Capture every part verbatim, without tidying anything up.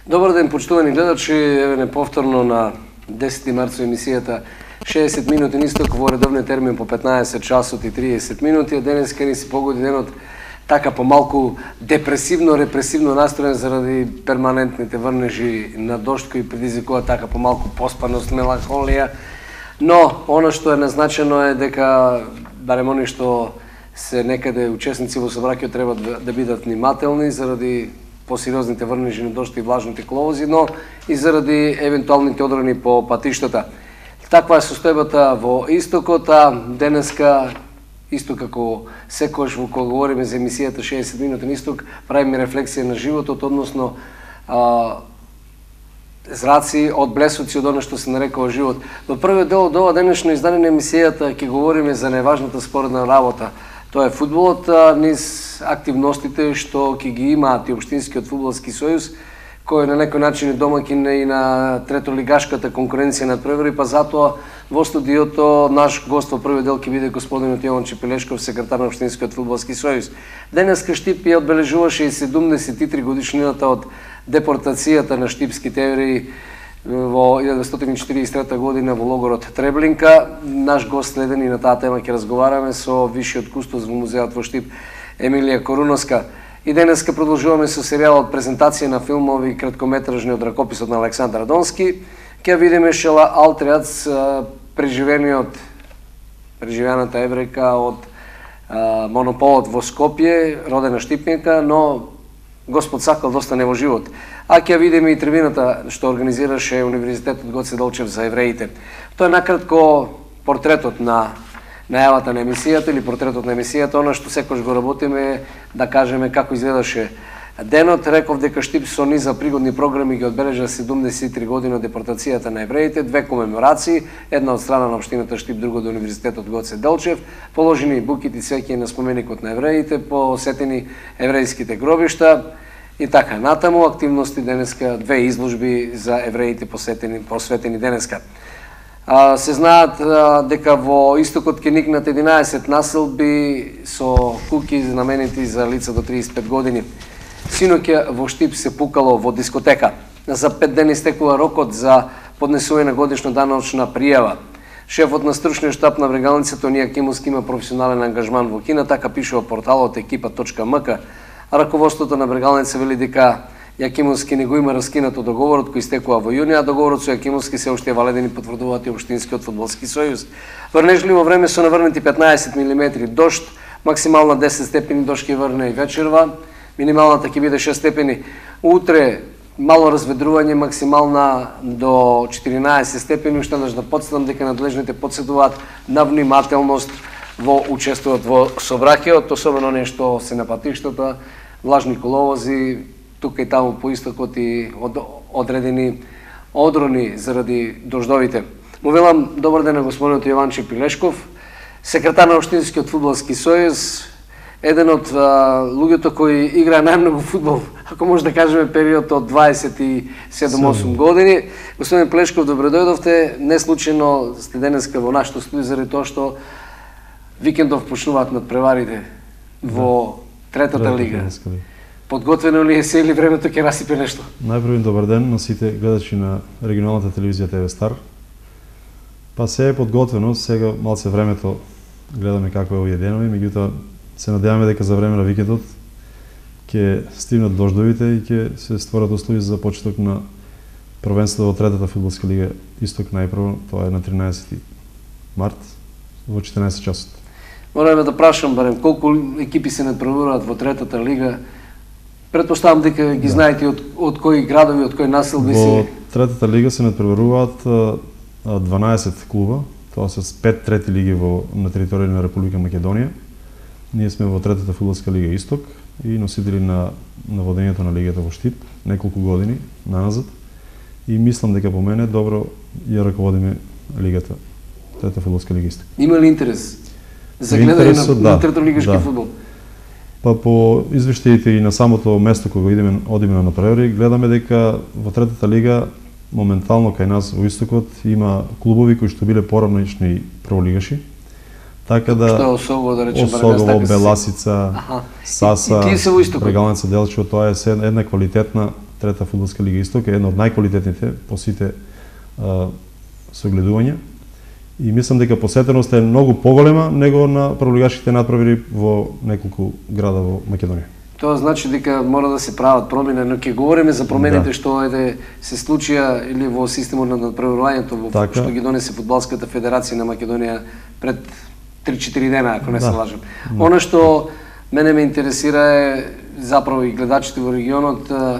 Добар ден, почитувани гледачи, еве неповторно на десети март со емисијата шеесет минути нисток во редовниот термин по петнаесет часот и триесет минути, а денеска ни се погоди денот така помалку депресивно, репресивно настроен заради перманентните врнежи на дожд кои предизвикува така помалку поспаност, меланхолија, но она што е назначено е дека барем они што се некаде учесници во собраќајот треба да бидат внимателни заради посериозните врнежи на дожд и влажните кловози, но и заради евентуалните одрани по патиштата. Таква е состојбата во Истокот, а денеска, исто како секојаш во кога говориме за емисијата шеесет минути на Исток, правиме рефлексија на животот, односно а, зраци од блесоци од она што се нарекува живот. Во првиот дел од ова денешно издание на емисијата ќе говориме за најважната споредна работа. Тоа е фудбалот, низ активностите што ќе ги имаат и Општинскиот фудбалски сојуз, кој на некој начин е домаќин и на третолигашката конкуренција над превори, па затоа во студиото наш гост во првиот дел ќе биде господинот Јован Чепелешков, секретар на Општинскиот фудбалски сојуз. Денеска Штип ја одбележуваше и седумдесет и три годишнината од депортацијата на штипските евреи во илјадесетстотини четиридесет и трета година во логорот Треблинка. Наш гост следен и на таа тема ќе разговараме со висшиот кустос во музеот во Штип Емилија Коруновска. И денеска продолжуваме со серијалот презентација на филмови и краткометражни од ракописот на Александар Донски. Ќе видиме Шела Алтриац, преживениот преживената еврејка од а, монополот во Скопје, родена Штипника, но Господ сакал да остане во живот. А ќе видиме и трибината што организираше Универзитетот Гоце Делчев за евреите. Тоа е накратко портретот на најавата на емисијата или портретот на емисијата. Она што секојаш го работиме е да кажеме како изгледаше денот. Реков дека Штип со низа пригодни програми ги одбележа седумдесет и три години од депортацијата на евреите, две комеморации, една од страна на општината Штип, друга од Универзитетот Гоце Делчев, положени букити цвеќе на споменикот на евреите, посетени еврејските гробишта и така натаму. Активности денеска, две изложби за евреите посетени, посветени денеска. А, се знаат а, дека во Истокот ќе никнат единаесет населби со куќи знаменити за лица до триесет и пет години. Синоќа во Штип се пукало во дискотека. За пет дена истекува рокот за поднесување на годишна даночна пријава. Шефот на стручниот штаб на Брегалницата Онија Кимовски има професионален ангажман во Кина, така пишува порталот екипа точка ем ка. А раководството на Брегалница вели дека Јакимовски не го има раскинато договорот кој истекува во јуни, а договорот со Јакимовски се уште е валиден и потврдуваат и Општинскиот фудбалски сојуз. Врнежливо време со наврнати петнаесет милиметри дожд, максимална десет степени дожд ќе врне и вечерва, минималната ќе биде шест степени. Утре мало разведрување, максимална до четиринаесет степени, уште еднаш да потстам дека надлежните потсетуваат на внимателност во учествуваат во собраќајот, особено нешто се на патиштата, влажни коловози, тука и таму по Истокот и од, одредени одрони заради дождовите. Му велам добар ден на господинот Јован Чепелешков, секретар на Општинскиот фудбалски сојуз, еден од а, луѓето кои играа најмногу фудбал, ако може да кажеме период од дваесет и седум до осум години. Господин Пелешков, добро дојдовте. Не случајно сте денеска во нашето студио заради тоа што викендов почнуваат надпреварите во третата лига. Подготвено ли е се или времето ќе расипе нешто? Најпрви добар ден на сите гледачи на регионалната телевизија ТВ Стар. Па се е подготвено, сега малце времето гледаме како е уедено и меѓутоа се надеваме дека за време на викендот ќе стигнат дождовите и ќе се створат услови за почеток на првенството во третата фудбалска лига Исток најпрво, тоа е на тринаесети март во четиринаесет часот. Мораме да прашам барем колку екипи се надпреваруваат во третата лига. Предпоставам дека ги знаете од, од кои градови, од кои населби се... Во третата лига се надпреваруваат дванаесет клуба, тоа се пет трети лиги во, на територија на Република Македонија. Ние сме во третата фудбалска лига Исток и носители на, на водењето на лигата во Штип неколку години наназад. И мислам дека по мене добро ја раководиме лигата, третата фудбалска лига Исток. Има ли интерес за гледање на, да, на третолигашки да. фудбал? Па по извештаите и на самото место кога идеме одиме на превори, гледаме дека во третата лига моментално кај нас во Истокот има клубови кои што биле поранешни прволигаши. Така да Што е Осогово, да речем, Осогово, Беласица, Аха. Саса, и, и Брегалница Делчево, тоа е една квалитетна трета фудбалска лига Исток е една од најквалитетните по сите а, согледувања. И мислам дека посетеноста е многу поголема него на прволигашките надпревари во неколку града во Македонија. Тоа значи дека мора да се прават промени, но ќе говориме за промените Да. што е се случија или во системот на надпреварувањето во Така. што ги донесе фудбалската федерација на Македонија пред три-четири дена, ако не се Да. лажам. Она што мене ме интересира е заправо и гледачите во регионот, а,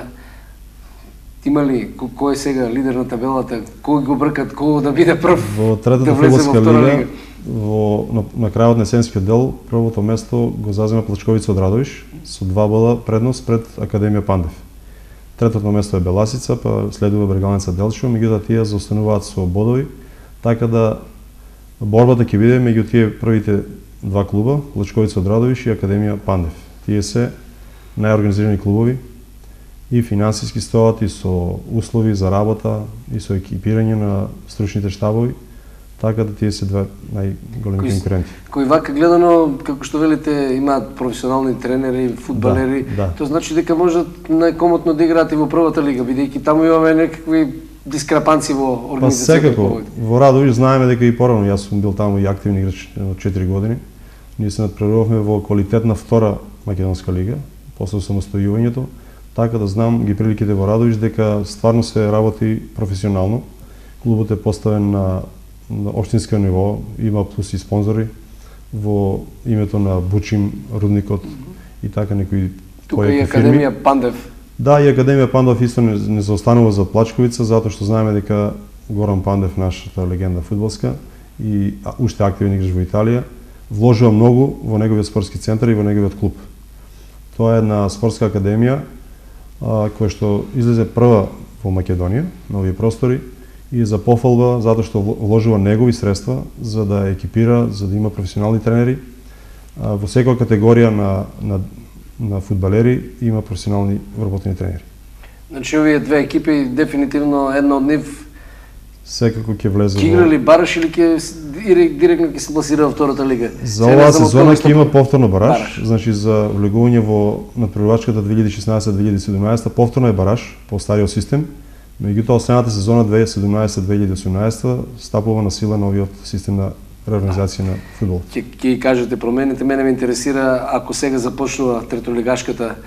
има ли ко- кој е сега лидер на табелата, кој го бркат, кој да биде прв Во третата да влезе во фудбалска втора лига, лига? во, на, на крајот на есенскиот дел, првото место го зазема Плачковица од Радовиш со два бода предност пред Академија Пандев. Третото место е Беласица, па следува Брегалница Делчево, меѓутоа тие заостануваат со бодови, така да борбата ќе биде меѓу тие првите два клуба, Плачковица од Радовиш и Академија Пандев. Тие се најорганизирани клубови и финансиски стојат и со услови за работа и со екипирање на стручните штабови, така да тие се два најголеми Кои с- конкуренти. Кој вака гледано, како што велите, имаат професионални тренери, фудбалери, Да, да. тоа значи дека можат најкомотно да играат и во првата лига, бидејќи таму имаме некакви дискрепанции во Па организацијата. секако, во Радовиш знаеме дека и порано, јас сум бил таму и активни играч од четири години. Ние се надпреварувавме во квалитетна втора македонска лига, после самостојувањето, така да знам ги приликите во Радовиш дека стварно се работи професионално. Клубот е поставен на, на општинско ниво, има плюс и спонзори во името на Бучим, Рудникот и така некои Тука и поети Академија Пандев. Да, и Академија Пандов исто не, не заостанува за Плачковица, затоа што знаеме дека Горан Пандев, нашата легенда фудбалска и а, уште активен играч во Италија, вложува многу во неговиот спортски центар и во неговиот клуб. Тоа е една спортска академија а, која што излезе прва во Македонија, на овие простори, и за пофалба затоа што вложува негови средства за да екипира, за да има професионални тренери. А, во секоја категорија на, на на фудбалери има професионални вработени тренери. Значи овие две екипи дефинитивно една од нив Секако ќе влезе ќе играли бараш или ќе с- дирек- директно ќе се пласира во втората лига. За Сега не оваа знам од сезона кога ќе има повторно бараж, бараж. значи за влегување во надпреварувачката две илјади и шеснаесета две илјади и седумнаесета повторно е бараж по стариот систем. Меѓутоа следната сезона две илјади и седумнаесета две илјади и осумнаесета стапува на сила новиот систем на реорганизација на фудбал. Ќе ќе кажете промените, мене ме интересира ако сега започнува третолигашката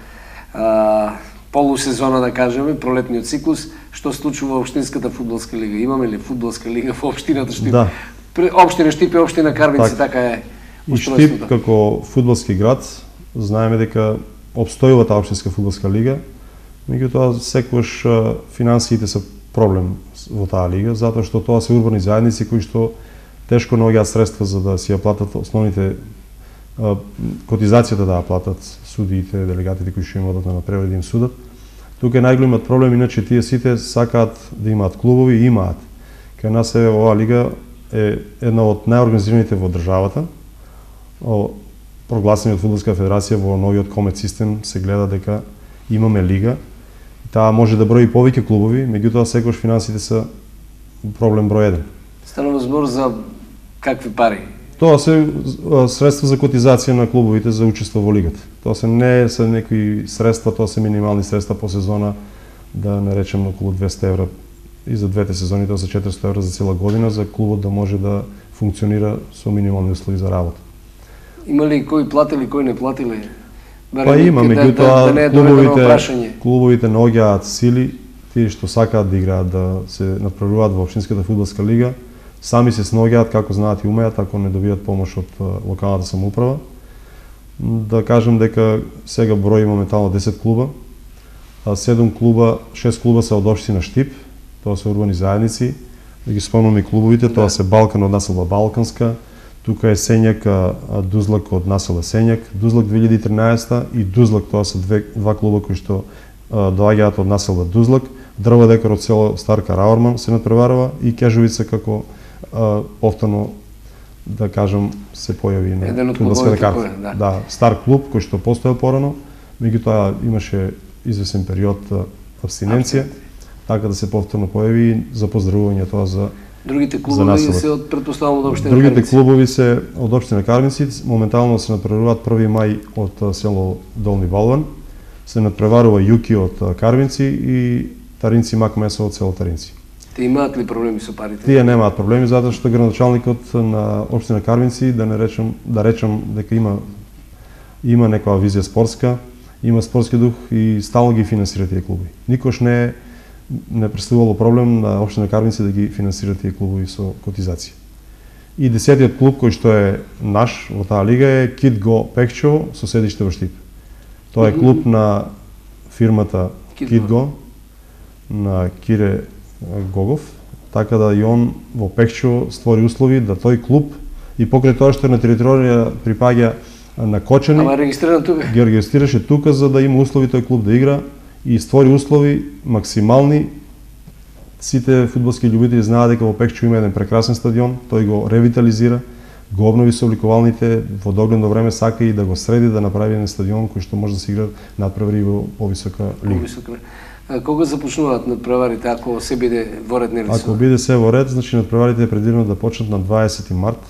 а, полусезона да кажеме, пролетниот циклус, што се случува во општинската фудбалска лига? Имаме ли фудбалска лига во општината Штип? Да. Пре- Општина Штип е општина Карвинци, Така. така е. И Штип како фудбалски град знаеме дека обстојува таа општинска фудбалска лига, меѓутоа секогаш а, финансиите се проблем во таа лига, затоа што тоа се урбани заедници кои што тешко наоѓаат средства за да си ја платат основните а, котизацијата да ја платат судиите, делегатите кои што имаат да напревари да им судат. Тука е најголемиот проблем, иначе тие сите сакаат да имаат клубови и имаат. Кај нас е оваа лига е една од најорганизираните во државата. О, прогласени од Фудбалска федерација во новиот комет систем се гледа дека имаме лига. Таа може да брои повеќе клубови, меѓутоа секогаш финансите се проблем број еден. Станува збор за какви пари? Тоа се а, средства за котизација на клубовите за учество во лигата. Тоа се не се некои средства, тоа се минимални средства по сезона, да не речем околу двесте евра и за двете сезони, тоа се четиристотини евра за цела година за клубот да може да функционира со минимални услови за работа. Има ли кои платили, кои не платили? Па има, да, меѓутоа да, да не е доведено клубовите, прашање. клубовите наоѓаат сили, тие што сакаат да играат, да се надпреваруваат во општинската фудбалска лига, сами се снаоѓаат како знаат и умеат, ако не добијат помош од а, локалната самоуправа. Да кажем дека сега брои моментално десет клуба, а седум клуба, шест клуба се од општина Штип, тоа се урбани заедници. Да ги спомнам и клубовите, тоа се Балкан од населба Балканска, тука е Сењак, а, Дузлак од населба Сењак, Дузлак две илјади и тринаесета и Дузлак, тоа се две, два клуба кои што а, доаѓаат од населба Дузлак, Дрва Декар од село Старка Раорман се надпреварува и Кежовица како а, повторно да кажам се појави на Еден од фудбалската клубовите карта. кој е, да. Да, стар клуб кој што постоел порано, меѓутоа имаше извесен период а, абстиненција, така да се повторно појави и за поздравување тоа за Другите за клубови населот. се од претпоставувам од општина Другите Карвинци. клубови се од општина Карвинци, моментално се надпреваруваат први мај од а, село Долни Балван, се надпреварува Јуки од Карвинци и Таринци Мак Месо од село Таринци. Те имаат ли проблеми со парите? Тие немаат проблеми затоа што градоначалникот на општина Карвинци, да не речем, да речем дека има има некоја визија спортска, има спортски дух и стално ги финансира тие клубови. Никош не не представувало проблем на општина Карвинци да ги финансира тие клубови со котизација. И десетиот клуб кој што е наш во таа лига е Кит Го Пекчево со седиште во Штип. Тоа е клуб на фирмата Кит Го на Кире Гогов, така да и он во Пекчево створи услови да тој клуб и покрај тоа што на територија припаѓа на Кочани, ама регистриран тука. Ги регистрираше тука за да има услови тој клуб да игра и створи услови максимални. Сите фудбалски љубители знаат дека во Пекчево има еден прекрасен стадион, тој го ревитализира, го обнови со обликувалните, во догледно време сака и да го среди, да направи еден стадион кој што може да се игра надпревари во повисока лига. Повисока. А кога започнуваат надпреварите, ако се биде во ред, нели? Ако биде се во ред, значи надпреварите е предвидено да почнат на дваесети март,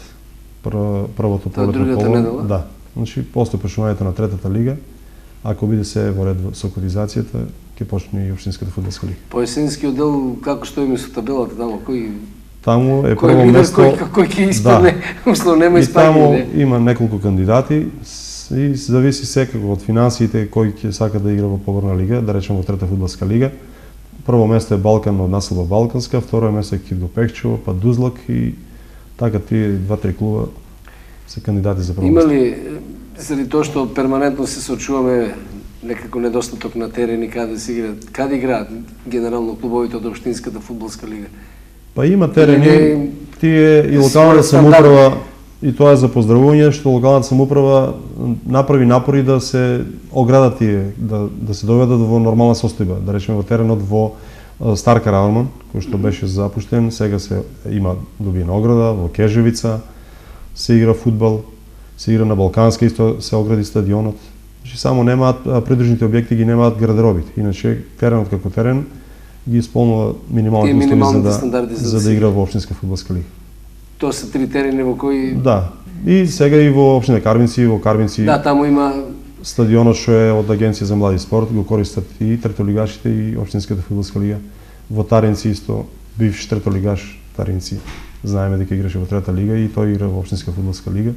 првото полетно поло. Да. Значи после почнувањето на третата лига, ако биде се во ред со котизацијата, ќе почне и општинската фудбалска лига. По есенски оддел како стоиме со табелата таму, кој таму е кој прво лидер, место, кој кој ќе испадне, да. Условно нема испадње. И таму има неколку кандидати и зависи секако од финансиите кој ќе сака да игра во погорна лига, да речеме во трета фудбалска лига. Прво место е Балкан од населба Балканска, второ место е Кит Го Пекчево, па Дузлак и така тие два-три клуба се кандидати за прво место. Има место. ли заради тоа што перманентно се соочуваме некако недостаток на терени каде да се играат, каде играат генерално клубовите од општинската фудбалска лига? Па има терени, тие и локалната самоуправа, и тоа е за поздравување што локалната самоуправа направи напори да се оградат тие, да, да се доведат во нормална состојба, да речеме во теренот во Стар Каравелман, кој што беше запуштен, сега се има добиена ограда, во Кежевица се игра фудбал, се игра на Балканска, исто се огради стадионот. Значи само немаат придружните објекти, ги немаат градеробите. Иначе теренот како терен ги исполнува минималните услови за да за, за да игра во општинска фудбалска лига. Тоа се три терени во кои Да. И сега и во општина Карвинци, во Карвинци. Да, таму има стадионот што е од Агенција за млади спорт, го користат и третолигашите и општинската фудбалска лига. Во Таринци исто бивш третолигаш Таринци. Знаеме дека играше во трета лига и тој игра во општинска фудбалска лига.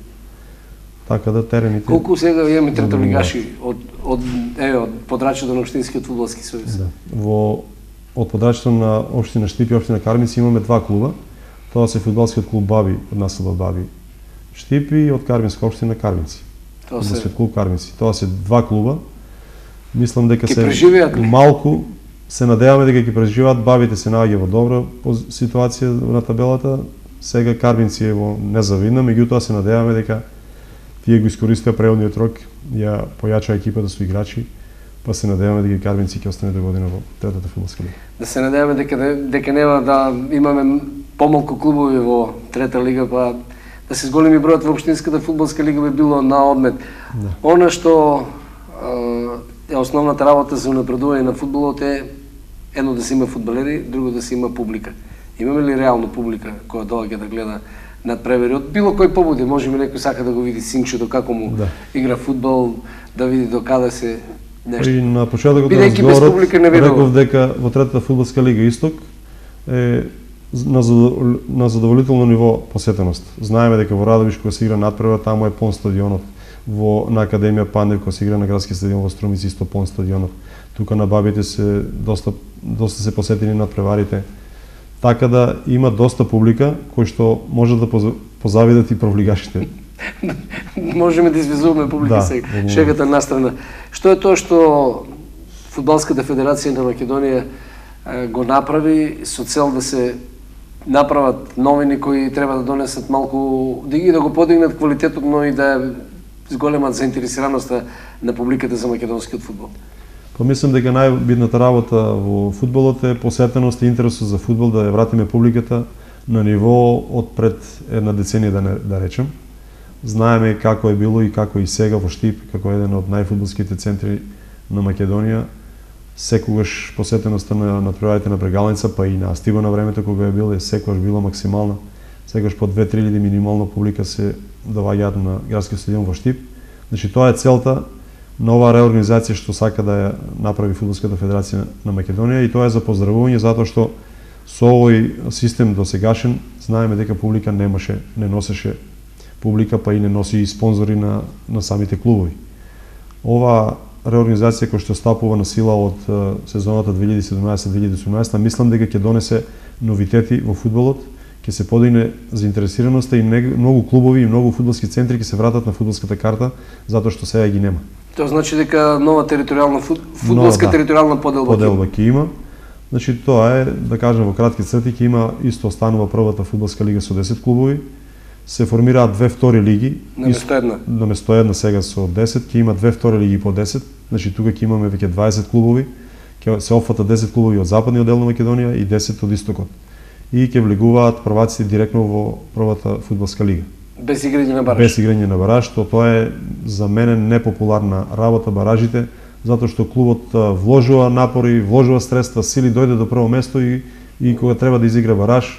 Така да терените. Колку сега имаме третолигаши од од е од подрачјето на општинскиот фудбалски сојуз? Да. Во од подрачјето на општина Штип и општина Карвинци имаме два клуба. Тоа се фудбалскиот клуб Баби од населба Баби Штип и од Карвинска општина Карвинци. Тоа се клуб Карвинци. Тоа се два клуба. Мислам дека се малку се надеваме дека ќе преживеат. Бабите се наоѓа во добра ситуација на табелата. Сега Карвинци е во незавидна, меѓутоа се надеваме дека тие го искористија преодниот рок, ја појача екипата со играчи, па се надеваме дека Карвинци ќе остане до година во третата фудбалска лига. Да се надеваме дека дека нема да имаме помалку клубови во трета лига, па да се зголеми бројот во општинската фудбалска лига би било на одмет. Да. Она што е основната работа за унапредување на фудбалот е едно да се има фудбалери, друго да се има публика. Имаме ли реално публика која доаѓа да гледа надпревари од било кој побуди? Можеме некој сака да го види синчето како му да игра фудбал, да види до каде се нешто. И на почетокот на разговорот реков дека во третата фудбалска лига Исток е на на задоволително ниво посетеност. Знаеме дека во Радовиш кога се игра надпревар, таму е пон стадионот. Во на Академија Пандев кога се игра на градски стадион во Струмици исто пон стадионот. Тука на Бабите се доста доста се посетени надпреварите. Така да има доста публика кој што може да позавидат и провлигашите. Можеме да извезуваме публика да, сега. Шегата настрана. Што е тоа што Фудбалската федерација на Македонија го направи со цел да се направат новини кои треба да донесат малку, да ги да го подигнат квалитетот, но и да зголемат заинтересираноста на публиката за македонскиот фудбал? Па мислам дека најбитната работа во фудбалот е посетеност и интересот за фудбал, да ја вратиме публиката на ниво од пред една деценија, да, не, да речем. Знаеме како е било и како и сега во Штип, како еден од најфудбалските центри на Македонија. Секогаш посетеноста на надпреварите на Брегалница, па и на Астиго на времето кога е било, е секогаш била максимална. Секогаш по две-три илјади минимално публика се доаѓаат на градскиот стадион во Штип. Значи тоа е целта на оваа реорганизација што сака да ја направи Фудбалската федерација на Македонија, и тоа е за поздравување затоа што со овој систем досегашен знаеме дека публика немаше, не носеше публика, па и не носи и спонзори на, на самите клубови. Ова реорганизација која што стапува на сила од сезоната две илјади и седумнаесета две илјади и осумнаесета, мислам дека ќе донесе новитети во фудбалот, ќе се подигне заинтересираноста и многу клубови и многу фудбалски центри ќе се вратат на фудбалската карта затоа што сега ги нема. Тоа значи дека нова територијална фуд... фудбалска Нова, да, територијална поделба поделба ќе има. Значи тоа е, да кажем во кратки црти, ќе има исто останува првата фудбалска лига со десет клубови. Се формираат две втори лиги. Наместо една. Наместо една сега со десет, ќе има две втори лиги по десет. Значи тука ќе имаме веќе дваесет клубови. Ќе се опфата десет клубови од западниот дел на Македонија и десет од истокот. И ќе влегуваат прваците директно во првата фудбалска лига. Без играње на бараж. Без играње на бараж, што тоа е за мене непопуларна работа баражите, затоа што клубот вложува напори, вложува средства, сили, дојде до прво место и, и кога треба да изигра бараж,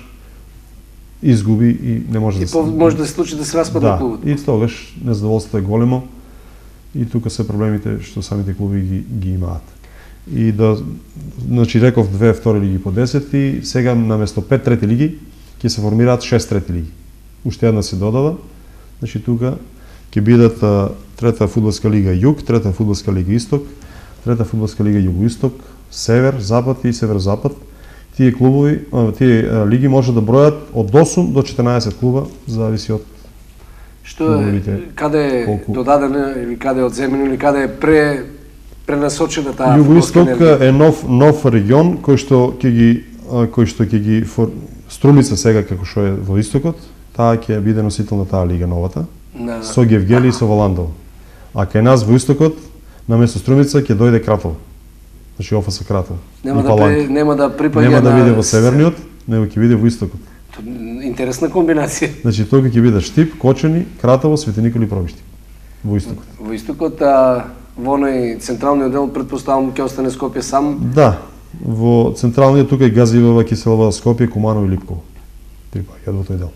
изгуби и не може и да се... И може да се случи да се распадне да, клубот. И тогаш незадоволството е големо и тука се проблемите што самите клуби ги, ги имаат. И да, значи реков две втори лиги по десет и сега наместо пет трети лиги ќе се формираат шест трети лиги. Уште една се додава, значи тука ќе бидат а, трета фудбалска лига Југ, трета фудбалска лига Исток, трета фудбалска лига Југо-Исток, Север, Запад и Север-Запад. Тие клубови, а, тие а, лиги може да бројат од осум до четрнаесет клуба, зависи од што е, каде е колку... додадена или каде е одземено или каде е пре пренасочена таа Југо-Исток е нов нов регион кој што ќе ги кој што ќе ги фор... Струмица сега како што е во истокот, таа ќе биде носител на таа лига новата. На... Со Гевгели и со Воландово. А кај нас во истокот наместо Струмица ќе дојде Кратово. Значи ОФС Кратово. Нема да при... нема да припаѓа Нема да на... биде во северниот, него ќе биде во истокот. Интересна комбинација. Значи тоа ќе биде Штип, Кочани, Кратово, Свети Николи и Пробишти. Во истокот. Во истокот, а во оној централниот дел претпоставам ќе остане Скопје сам. Да. Во централниот тука е Газивова, Киселова, Скопје, Куманово и Липково. Припаѓаат во тој дел.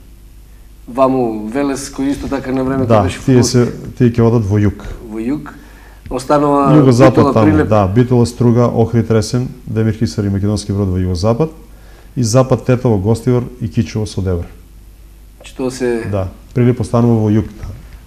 Ваму Велес кој исто така на времето да, беше тие се тие ќе одат во југ. Во југ. Останува Југозапад таму, Прилеп... да, Битола, Струга, Охрид, Ресен, Демир Хисар и Македонски брод во југозапад и запад Тетово, Гостивар и Кичево со Девер. Што се Да, Прилеп останува во југ.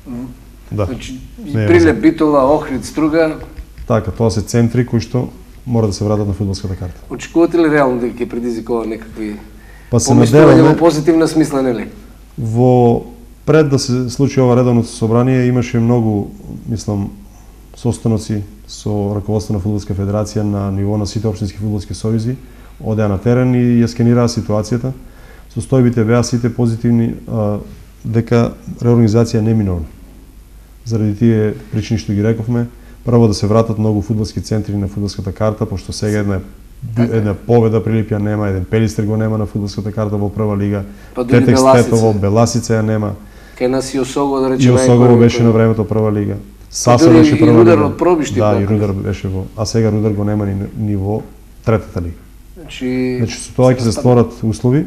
Да. Значи Прилеп, Битола, Охрид, Струга. Така, тоа се центри кои што мора да се вратат на фудбалската карта. Очекувате ли реално дека ќе предизвикува некакви па се помислувања во позитивна смисла, нели? Во пред да се случи ова редовно собрание имаше многу, мислам, состаноци со раководство на Фудбалска федерација на ниво на сите општински фудбалски сојузи, одеа на терен и ја скенираа ситуацијата. Состојбите беа сите позитивни, а, дека реорганизација не е минорна. Заради тие причини што ги рековме, прво да се вратат многу фудбалски центри на фудбалската карта, пошто сега една една победа Прилеп ја нема, еден Пелистер го нема на фудбалската карта во прва лига, па Тетекс Тетово, Беласица ја нема. Кај нас и Осогово, да речеме, и Осогово беше на времето прва лига. Саса беше прва лига. И Рудар од Пробишти. Да, и Рудар беше во, а сега Рудар го нема ни ниво третата лига. Значи, значи со тоа ќе се створат услови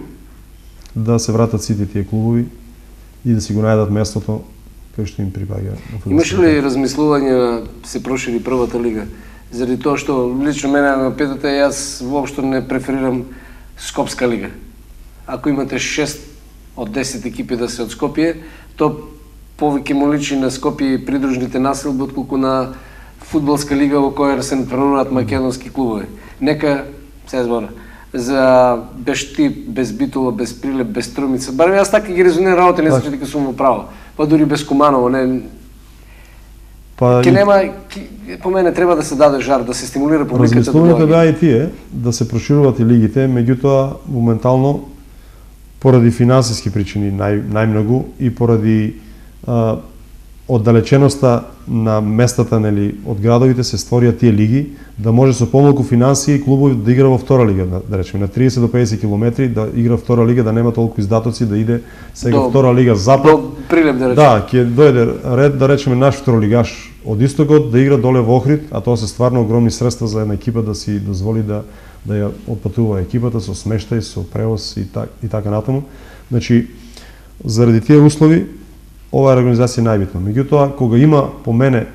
да се вратат сите тие клубови и да си го најдат местото кај што им припаѓа. Имаше ли размислување се прошири првата лига? Заради тоа што лично мене на петата јас воопшто не преферирам Скопска лига. Ако имате шест од десет екипи да се од Скопје, то повеќе му личи на Скопје и придружните населби отколку на фудбалска лига во која се натпренуваат македонски клубови. Нека се збора за без Штип, без Битола, без Прилеп, без Струмица. Барем јас така ги резонирам работа, не значи дека сум во право. Па дури без Куманово, не. Па ке нема, по мене треба да се даде жар, да се стимулира публиката да доаѓа. Размислувањето беа и тие, да се прошируваат и лигите, меѓутоа моментално поради финансиски причини нај најмногу и поради а, оддалеченоста на местата, нели, од градовите се створија тие лиги, да може со помалку финансии клубови да игра во втора лига, да речеме на триесет до педесет километри, да игра втора лига, да нема толку издатоци, да иде сега до, втора лига запад. До Прилеп, да речеме. Да, ќе дојде ред да речеме наш второлигаш од истокот да игра доле во Охрид, а тоа се стварно огромни средства за една екипа да си дозволи да да ја отпатува екипата со смештај, со превоз и так и така натаму. Значи, заради тие услови оваа организација е најбитна. Меѓутоа, кога има по мене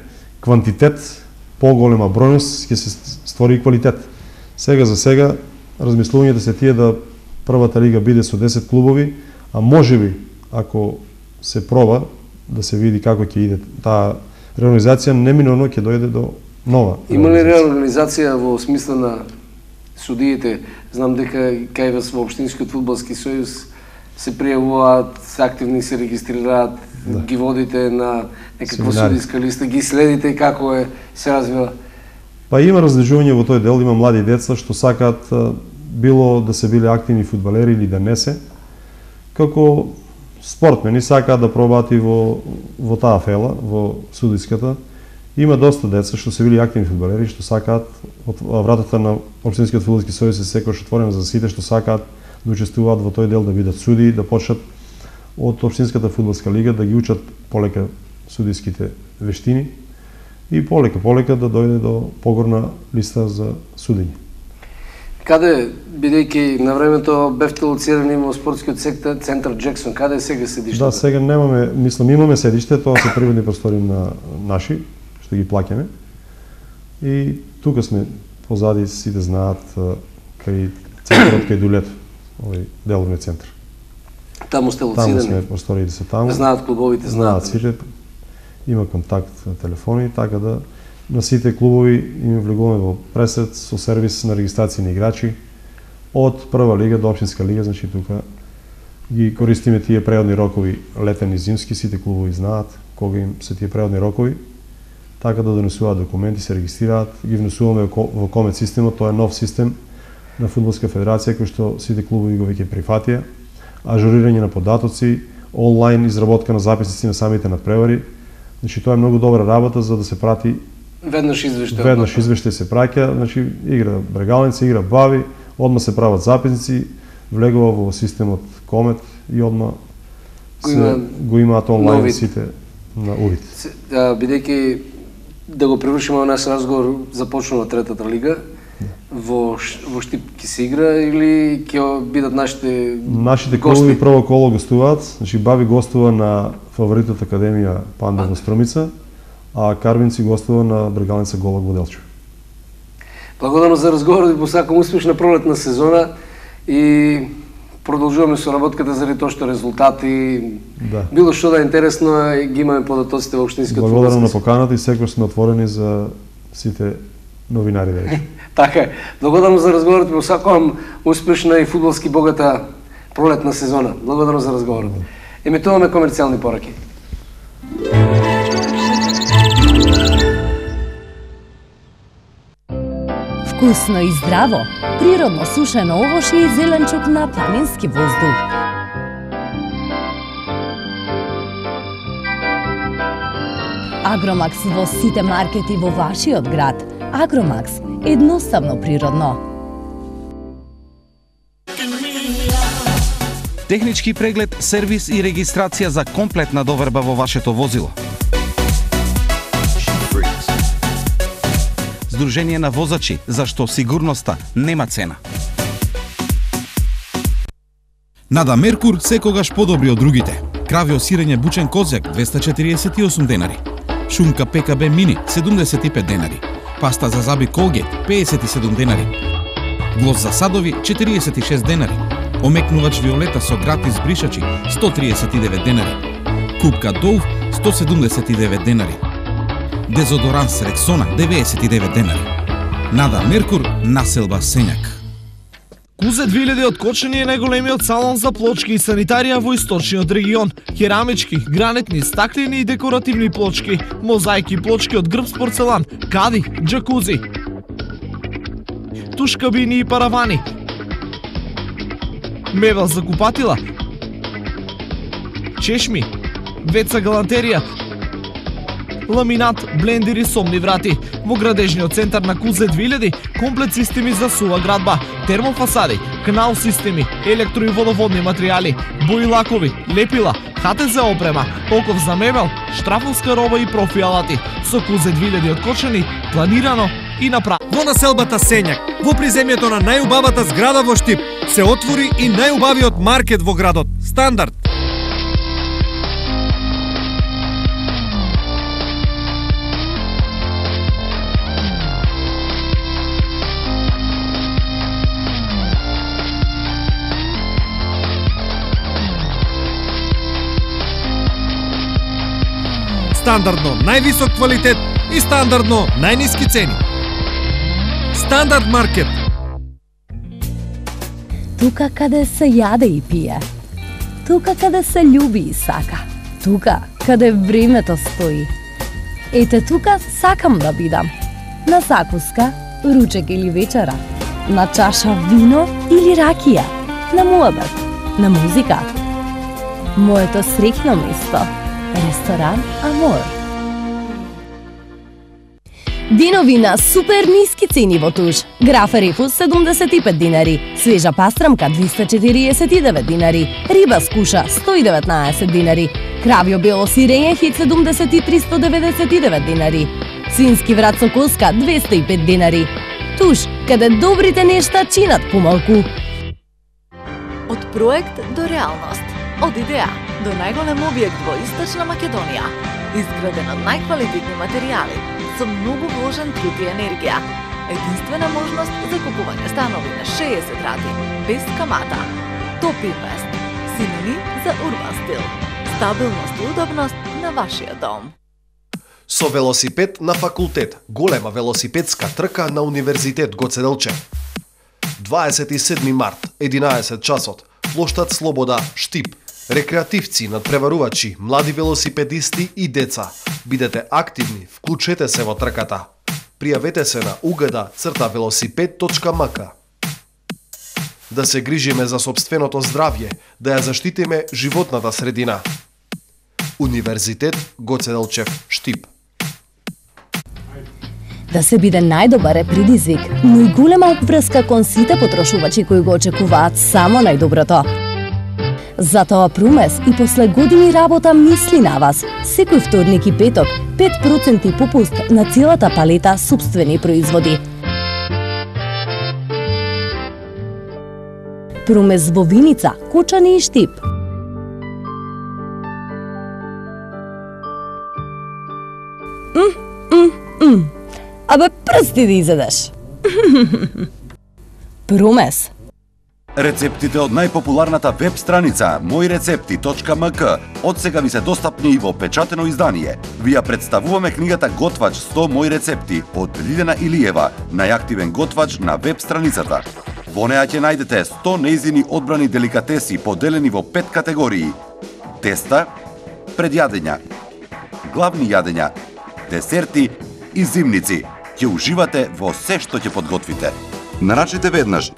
квантитет, поголема бројност, ќе се створи и квалитет. Сега за сега размислувањето се тие да првата лига биде со десет клубови, а можеби ако се проба да се види како ќе иде таа реорганизација, неминовно ќе дојде до нова. Има ли реорганизација во смисла на судиите? Знам дека кај вас во Општинскиот фудбалски сојуз се пријавуваат, се активни се регистрираат, да. Ги водите на некаква судиска листа, ги следите како е се развива? Па има различување во тој дел, има млади деца што сакаат било да се биле активни фудбалери или да не се, како спортмени сакаат да пробаат и во, во таа фела, во судиската. Има доста деца што се били активни фудбалери, што сакаат, од вратата на Општинскиот фудбалски сојуз е секојаш отворена за сите што сакаат да учествуваат во тој дел, да бидат суди, да почнат од Општинската фудбалска лига да ги учат полека судиските вештини и полека полека да дојде до погорна листа за судење. Каде, бидејќи на времето бевте лоцирани во спортскиот центар Джексон, каде е сега седиштето? Да, сега немаме, мислам, имаме седиште, тоа се приватни простори на наши, што ги плаќаме. И тука сме позади, сите знаат, кај центарот кај Дулето, овој деловниот центар. Таму сте лоцирани? Таму сме, просториите се таму. Знаат клубовите, знаат. Знаат сите, има контакт на телефони, така да на сите клубови им влегуваме во пресет со сервис на регистрација на играчи од прва лига до општинска лига, значи тука ги користиме тие преодни рокови летен и зимски, сите клубови знаат кога им се тие преодни рокови, така да донесуваат документи, се регистрираат, ги внесуваме во комет системот, тоа е нов систем на Фудбалска федерација кој што сите клубови го веќе прифатија, ажурирање на податоци, онлайн изработка на записници на самите надпревари. Значи тоа е многу добра работа за да се прати веднаш извештај. Веднаш извештај се праќа, значи игра брегалница, игра бави, одма се прават записници, влегува во системот Комет и одма го, има го имаат онлайн нови сите на увид. Бидејќи да го привршиме наш разговор, започнува третата лига. Во во Штип ќе се игра или ќе бидат нашите Нашите клубови прво коло гостуваат, значи Бави гостува на фаворитот Академија Панда во Струмица, а Карвинци гостува на Брегалница Голак во Делчев. Благодарам за разговорот и посакам успешна пролетна сезона и продолжуваме со работката заради тоа што резултати, да. Било што да е интересно, ги имаме податоците во Општинскиот фудбалски. Благодарам на поканата и секогаш сме отворени за сите новинари да речем. Така е. Благодарам за разговорот и посакувам успешна и фудбалски богата пролетна сезона. Благодарам за разговорот. Емитуваме комерцијални пораки. Вкусно и здраво, природно сушено овошје и зеленчук на планински воздух. Агромакс во сите маркети во вашиот град. Агромакс, едноставно природно. Технички преглед, сервис и регистрација за комплетна доверба во вашето возило. Сдружение на возачи, зашто сигурноста нема цена. Нада Меркур секогаш подобри од другите. Кравио сирење бучен козјак двеста четириесет и осум денари. Шунка ПКБ Мини седумдесет и пет денари. Паста за заби Колгейт педесет и седум денари. Глос за садови четириесет и шест денари. Омекнувач Виолета со гратис бришачи сто триесет и девет денари. Купка Доув сто седумдесет и девет денари. Дезодоранс Рексона деветдесет и девет денари. Нада Меркур, населба Сењак. Кузе две илјади од Кочани е најголемиот салон за плочки и санитарија во источниот регион. Керамички, гранитни, стаклени и декоративни плочки, мозаики плочки од грб порцелан, кади, џакузи, туш кабини и паравани, мебел за купатила, чешми, веца галантерија, ламинат, блендери, сомни врати. Во градежниот центар на Кузе две илјади, комплет системи за сува градба, термофасади, канал системи, електро и водоводни материјали, бои лакови, лепила, ХТЗ опрема, оков за мебел, штрафовска роба и профи алати. Со Кузе две илјади од Кочани, планирано и направено. Во населбата Сењак, во приземјето на најубавата зграда во Штип, се отвори и најубавиот маркет во градот, Стандард. стандардно највисок квалитет и стандардно најниски цени. Стандард маркет. Тука каде се јаде и пие. Тука каде се љуби и сака. Тука каде времето стои. Ете тука сакам да бидам. На закуска, ручек или вечера. На чаша вино или ракија. На муабет, на музика. Моето среќно место. Ресторан Амор. Динови на супер ниски цени во Туш. Графа рефус седумдесет и пет динари, свежа пастрамка двиста четириесет и девет динари, риба скуша сто и деветнаесет динари, кравјо бело сирење хит седумдесет и триста деветдесет и девет динари, свински врат со коска двеста и пет динари. Туш, каде добрите нешта чинат помалку. Од проект до реалност. Од идеја до најголем објект во Источна Македонија. Изграден од најквалитетни материјали, со многу вложен труд и енергија. Единствена можност за купување станови на шеесет рати, без камата. Топ Инвест. Синоним за урбан стил. Стабилност и удобност на вашиот дом. Со велосипед на факултет, голема велосипедска трка на Универзитет Гоце Делчев. дваесет и седми март, единаесет часот, плоштад Слобода, Штип. Рекреативци, надпреварувачи, млади велосипедисти и деца. Бидете активни, вклучете се во трката. Пријавете се на угда црта велосипед точка ем ка. Да се грижиме за сопственото здравје, да ја заштитиме животната средина. Универзитет Гоце Делчев, Штип. Да се биде најдобар е предизвик, но и голема опврска кон сите потрошувачи кои го очекуваат само најдоброто. Затоа Прумес и после години работа мисли на вас. Секој вторник и петок пет проценти попуст на целата палета сопствени производи. Прумес во Виница, Кочани и Штип. М, м, м. Абе прсти да изедеш. Прумес. Рецептите од најпопуларната веб страница мој рецепти точка ем ка од сега ви се достапни и во печатено издание. Ви ја представуваме книгата Готвач сто мој рецепти од Лилена Илиева, најактивен готвач на веб страницата. Во неа ќе најдете сто нејзини одбрани деликатеси поделени во пет категории: теста, предјадења, главни јадења, десерти и зимници. Ќе уживате во се што ќе подготвите. Нарачите веднаш.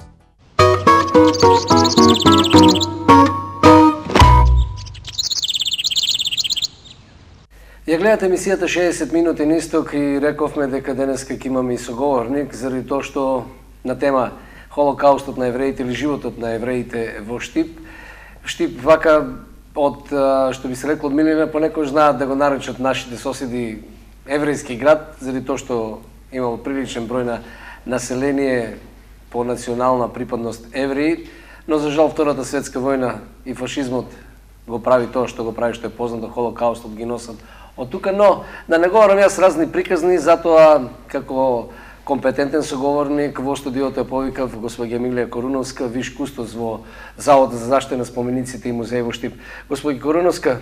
Ја гледате емисијата шеесет минути на исток и рековме дека денеска ќе имаме и соговорник заради тоа што на тема Холокаустот на евреите или животот на евреите во Штип. Штип вака од што би се рекло од милина понекогаш знаат да го наречат нашите соседи еврејски град заради тоа што имало приличен број на население по национална припадност евреи, но за жал Втората светска војна и фашизмот го прави тоа што го прави, што е познато Холокаустот, геносад од тука, но да не говорам јас разни приказни, затоа како компетентен соговорник во студиото е повикав господја Емилија Коруновска, виш кустос во Заводот за заштита на спомениците и музеј во Штип. Господја Коруновска,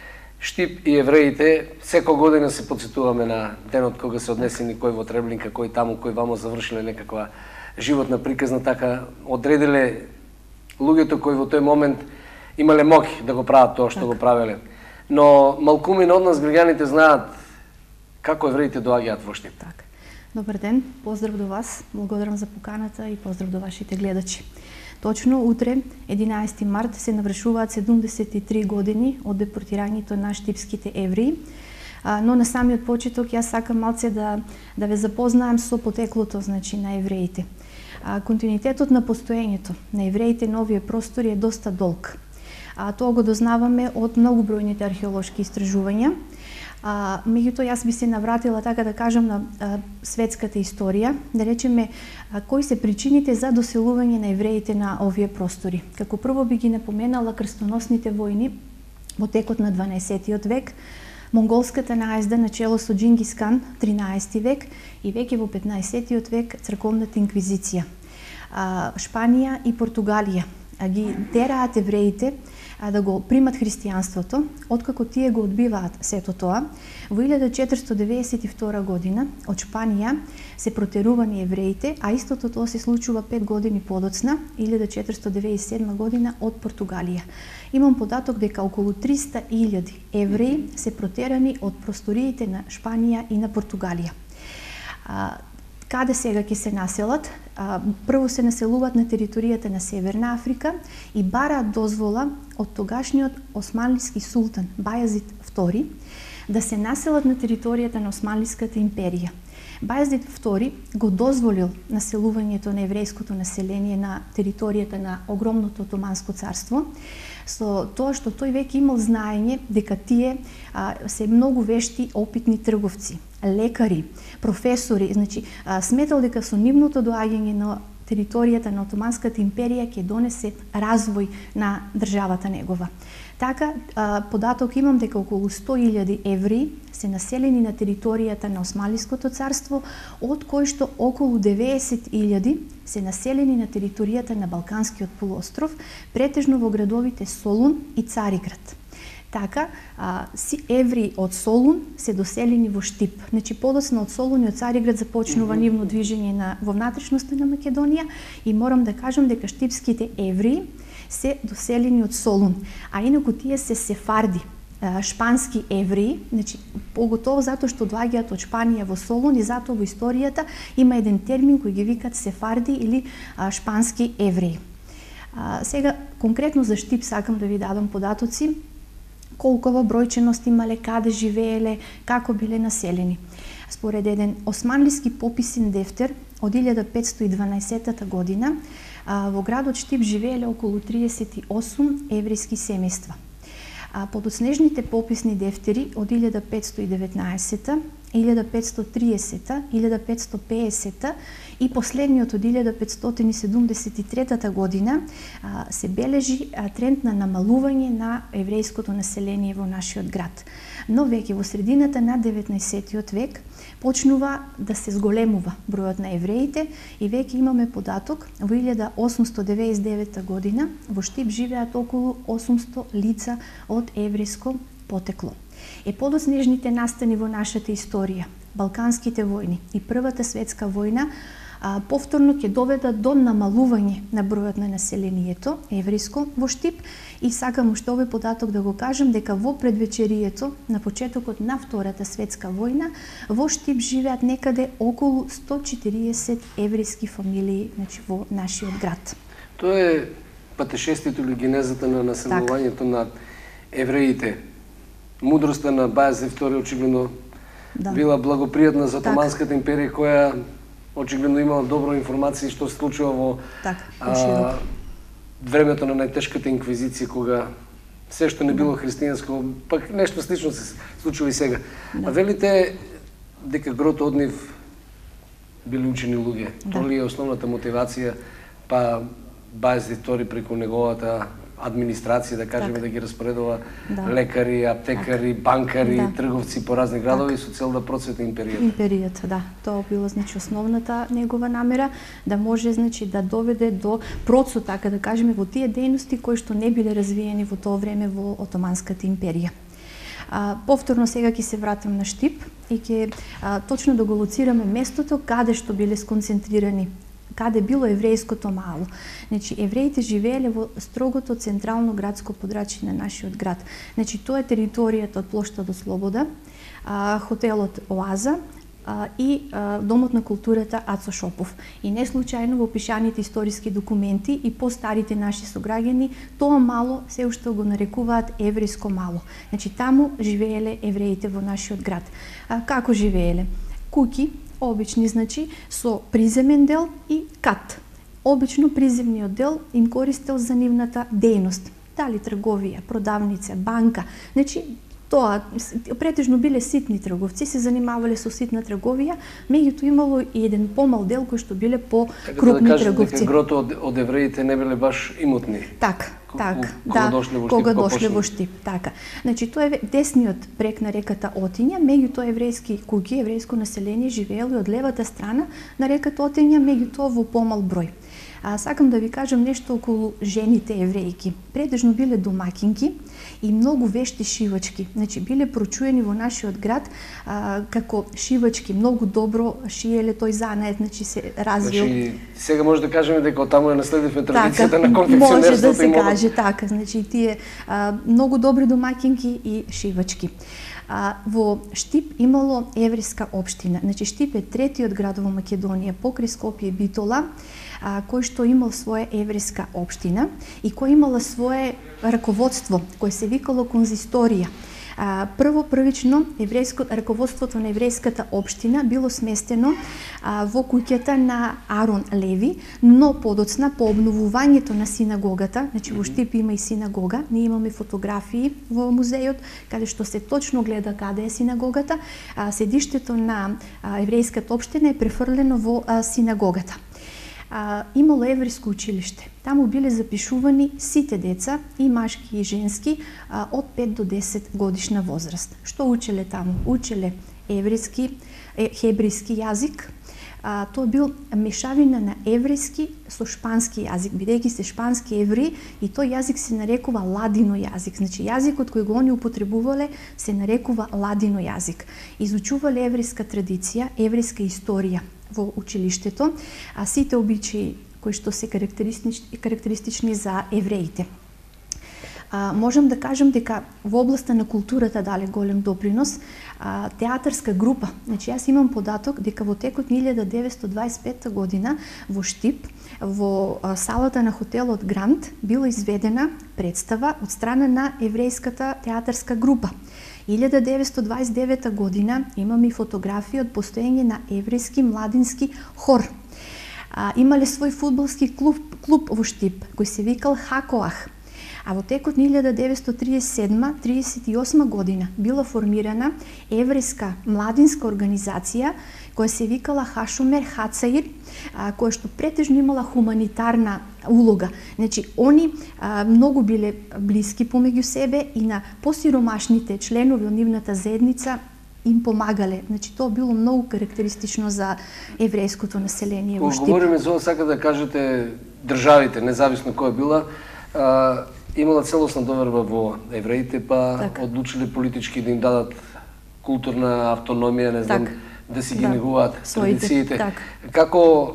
Штип и евреите, секоја година се подсетуваме на денот кога се однесени кој во Треблинка, кој таму, кој вамо завршиле некаква животна приказна, така одределе луѓето кои во тој момент имале моќ да го прават тоа што так го правеле. Но малкумин од нас граѓаните знаат како евреите доаѓаат во Штип. Так. Добар ден, поздрав до вас, благодарам за поканата и поздрав до вашите гледачи. Точно утре, единаесети март, се навршуваат седумдесет и три години од депортирањето на штипските евреи. Но на самиот почеток јас сакам малце да, да ве запознаем со потеклото, значи, на евреите. Континуитетот на постоењето на евреите на овие простори е доста долг. А, тоа го дознаваме од многобројните археолошки истражувања. А, меѓутоа, јас би се навратила, така да кажам, на а, светската историја, да речеме а, кои се причините за доселување на евреите на овие простори. Како прво би ги напоменала крстоносните војни во текот на дванаесеттиот век, монголската наезда на чело со Џингис Кан, тринаесети век, и веќе во петнаесеттиот век црковната инквизиција. А, Шпанија и Португалија а, ги тераат евреите а, да го примат христијанството, откако тие го одбиваат сето тоа, во илјада четиристотини деветдесет и втора година од Шпанија се протерувани евреите, а истото тоа се случува пет години подоцна, илјада четиристотини деветдесет и седма година од Португалија. Имам податок дека околу триста илјади евреи се протерани од просториите на Шпанија и на Португалија. А, каде сега ќе се населат? А, прво се населуваат на територијата на Северна Африка и бараат дозвола од тогашниот османлиски султан Бајазид втори да се населат на територијата на Османлиската империја. Бајазид втори го дозволил населувањето на еврејското население на територијата на огромното Отоманско царство, со тоа што тој веќе имал знаење дека тие а, се многу вешти опитни трговци, лекари, професори, значи а, сметал дека со нивното доаѓање на територијата на Отоманската империја ќе донесе развој на државата негова. Така, податок имам дека околу сто илјади евреи се населени на територијата на Османлиското царство, од кои што околу деветдесет илјади се населени на територијата на Балканскиот полуостров, претежно во градовите Солун и Цариград. Така, а, си евреи од Солун се доселени во Штип. Значи, подоцна од Солун и од Цариград започнува mm -hmm. нивно движење на, во внатрешноста на Македонија и морам да кажам дека штипските евреи се доселени од Солун, а инаку тие се сефарди, шпански евреи, значи поготово затоа што доаѓаат од Шпанија во Солун и затоа во историјата има еден термин кој ги викаат сефарди или а, шпански евреи. А, сега конкретно за Штип сакам да ви дадам податоци колкова бројченост имале, каде живееле, како биле населени. Според еден османлиски пописен дефтер од илјада петстотини и дванаесетта година во градот Штип живееле околу триесет и осум еврејски семејства. Подоцнежните пописни дефтери од илјада петстотини и деветнаесетта, илјада петстотини и тридесетта, илјада петстотини и пеесетта и последниот од илјада петстотини и седумдесет и трета година се бележи тренд на намалување на еврејското население во нашиот град. Но веќе во средината на деветнаесеттиот век почнува да се зголемува бројот на евреите и веќе имаме податок во илјада осумстотини деветдесет и девета година во Штип живеат околу осумсто лица од еврејско потекло. Е подоцнежните настани во нашата историја, Балканските војни и Првата светска војна, а, повторно ќе доведат до намалување на бројот на населението еврејско во Штип и сакам уште овој податок да го кажам дека во предвечерието на почетокот на Втората светска војна во Штип живеат некаде околу сто четириесет еврејски фамилии, значи во нашиот град. Тоа е патешествието или генезата на населувањето на евреите. Мудроста на Бајазид втори очигледно да. била благопријатна за Отоманската империја, која очигледно имала добро информации што се случува во так, а, времето на најтешката инквизиција, кога се што не било христијанско, пак нешто слично се случува и сега. Да. А велите дека грото од нив били учени луѓе. Да. Тоа ли е основната мотивација, па Бајазид втори преку неговата администрација, да кажеме, так. да ги распоредува да. лекари, аптекари, так. банкари, да. трговци по разни градови так. со цел да процвети империјата. Империјата, да. Тоа била значи основната негова намера, да може значи да доведе до процват, така да кажеме, во тие дејности кои што не биле развиени во тоа време во Отоманската империја. А, повторно сега ќе се вратам на Штип и ќе а, точно да го лоцираме местото каде што биле сконцентрирани, каде било еврејското мало. Значи, евреите живееле во строгото централно градско подрачје на нашиот град. Значи, тоа е територијата од плошта до Слобода, а, хотелот Оаза а, и а, домот на културата Ацо Шопов. И не случајно во пишаните историски документи и постарите наши сограѓани, тоа мало се уште го нарекуваат еврејско мало. Значи, таму живееле евреите во нашиот град. А, како живееле? Куќи, обични, значи, со приземен дел и кат. Обично приземниот дел им користел за нивната дејност. Дали трговија, продавница, банка. Значи, тоа, претежно биле ситни трговци, се занимавале со ситна трговија, меѓутоа имало и еден помал дел кој што биле по крупни така да трговци. Дека грото од, од евреите не биле баш имотни. Так, так, кога да, дошле во Штип, кога па дошле почна. во Штип, така. Значи, тоа е десниот брег на реката Отиња, меѓутоа еврејски куќи, еврејско население живеело од левата страна на реката Отиња, меѓутоа во помал број. А, сакам да ви кажам нешто околу жените еврејки. Предежно биле домакинки и многу вешти шивачки. Значи, биле прочуени во нашиот град а, како шивачки. Многу добро шиеле тој занает, значи се развил. Значи, сега може да кажеме дека таму ја наследивме традицијата така, на конфекционерството. Може да се и модата. каже така. Значи, тие а, многу добри домакинки и шивачки. А, во Штип имало еврејска општина. Значи, Штип е третиот град во Македонија покрај Скопје и Битола, а, кој што имал своја еврејска општина и кој имала свое раководство, кој се викало конзисторија. А, прво првично еврејско раководството на еврејската општина било сместено а, во куќата на Арон Леви, но подоцна по обновувањето на синагогата, значи во Штип има и синагога, ние имаме фотографии во музејот каде што се точно гледа каде е синагогата, а, седиштето на а, еврејската општина е префрлено во а, синагогата. А, имало еврејско училиште. Таму биле запишувани сите деца, и машки и женски, а, од пет до десет годишна возраст. Што учеле таму? Учеле еврејски, е, хебрејски јазик. А, тоа бил мешавина на еврејски со шпански јазик, бидејќи се шпански евреи, и тој јазик се нарекува ладино јазик. Значи јазикот кој го они употребувале се нарекува ладино јазик. Изучувале еврејска традиција, еврејска историја во училиштето, а сите обичаи кои што се карактеристични, карактеристични за евреите. А, можам да кажам дека во областа на културата дале голем допринос а, театарска група. Значи, јас имам податок дека во текот на илјада деветстотини дваесет и пета година во Штип, во а, салата на хотелот Гранд, била изведена представа од страна на еврејската театарска група. илјада деветстотини дваесет и девета година имаме и фотографии од постоење на еврејски младински хор. А, имале свој фудбалски клуб, клуб во Штип, кој се викал Хакоах. А во текот на илјада деветстотини тридесет и седма до тридесет и осма година била формирана еврејска младинска организација која се викала Хашумер Хацаир, која што претежно имала хуманитарна улога. Значи, они а, многу биле блиски помеѓу себе и на посиромашните членови од нивната заедница им помагале. Значи, тоа било многу карактеристично за еврејското население во Штип. Кога говориме за ова, сака да кажете државите, независно која била, а, имала целосна доверба во евреите, па так. Одлучиле политички да им дадат културна автономија, не знам, так. Да си ги да. Негуваат традициите. Так. Како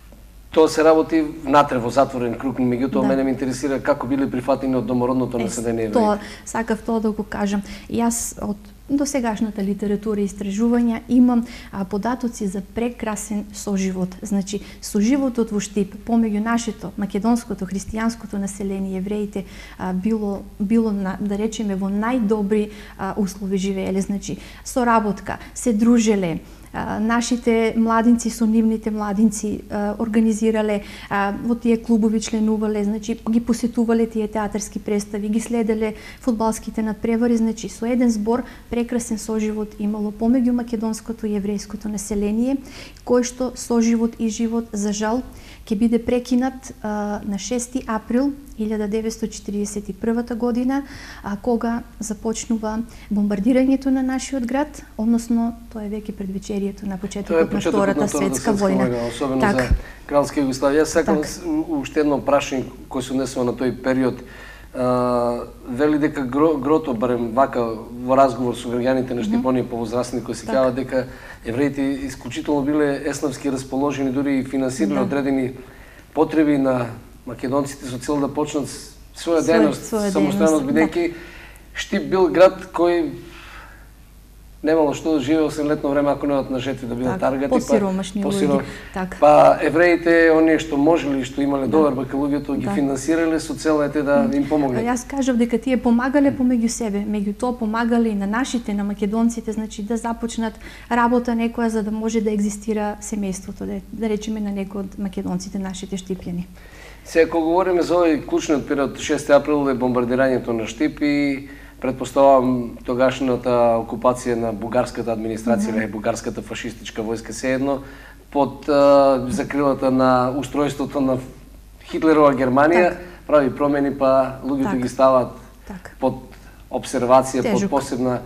тоа се работи внатре во затворен круг, меѓутоа да. Мене ме интересира како биле прифатени од домородното население евреи. Тоа, сакав тоа да го кажам. Јас од до сегашната литература и истражувања имам а, податоци за прекрасен соживот. Значи, соживотот во Штип помеѓу нашето македонското христијанското население, евреите, а, било било на, да речеме, во најдобри а, услови живееле. Значи, соработка, се дружеле, а, нашите младинци со нивните младинци а, организирале, а, во тие клубови членувале, значи ги посетувале тие театарски представи, ги следеле фудбалските надпревари, значи со еден збор прекрасен соживот имало помеѓу македонското и еврејското население, кој што соживот и живот за жал ќе биде прекинат а, на шести април илјада деветстотини четиридесет и првата година, а, кога започнува бомбардирањето на нашиот град, односно тоа е веќе предвечерието на почетокот на Втората светска војна. Особено так. За Кралска Југославија. Јас сакам уште едно прашање кој се однесува на тој период. Uh, вели дека гро, грото, барем вака во разговор со граѓаните на Штип, оние повозрастни кои се кажа дека евреите исклучително биле еснавски расположени, дури и финансирали да. Одредени потреби на македонците со цел да почнат своја дејност самостојно, бидејќи Штип бил град кој немало што да живее осем летно време ако не од на жетви да бидат таргати, посиромашни луѓе. Па евреите, оние што можеле, што имале доверба кај луѓето, ги финансирале со цел ете да им помогнат. Јас кажав дека тие помагале помеѓу себе, меѓутоа помагале и на нашите, на македонците, значи да започнат работа некоја за да може да екзистира семејството, да, да речеме на некој од македонците, нашите штипјани. Сега кога говориме за овој клучниот период, шести април е бомбардирањето на Штип и предпоставам тогашната окупација на бугарската администрација, mm-hmm. бугарската фашистичка војска седно под а, закрилата на устројството на Хитлерова Германија, так. Прави промени, па луѓето ги стават так. Под обсервација, тежук. Под посебна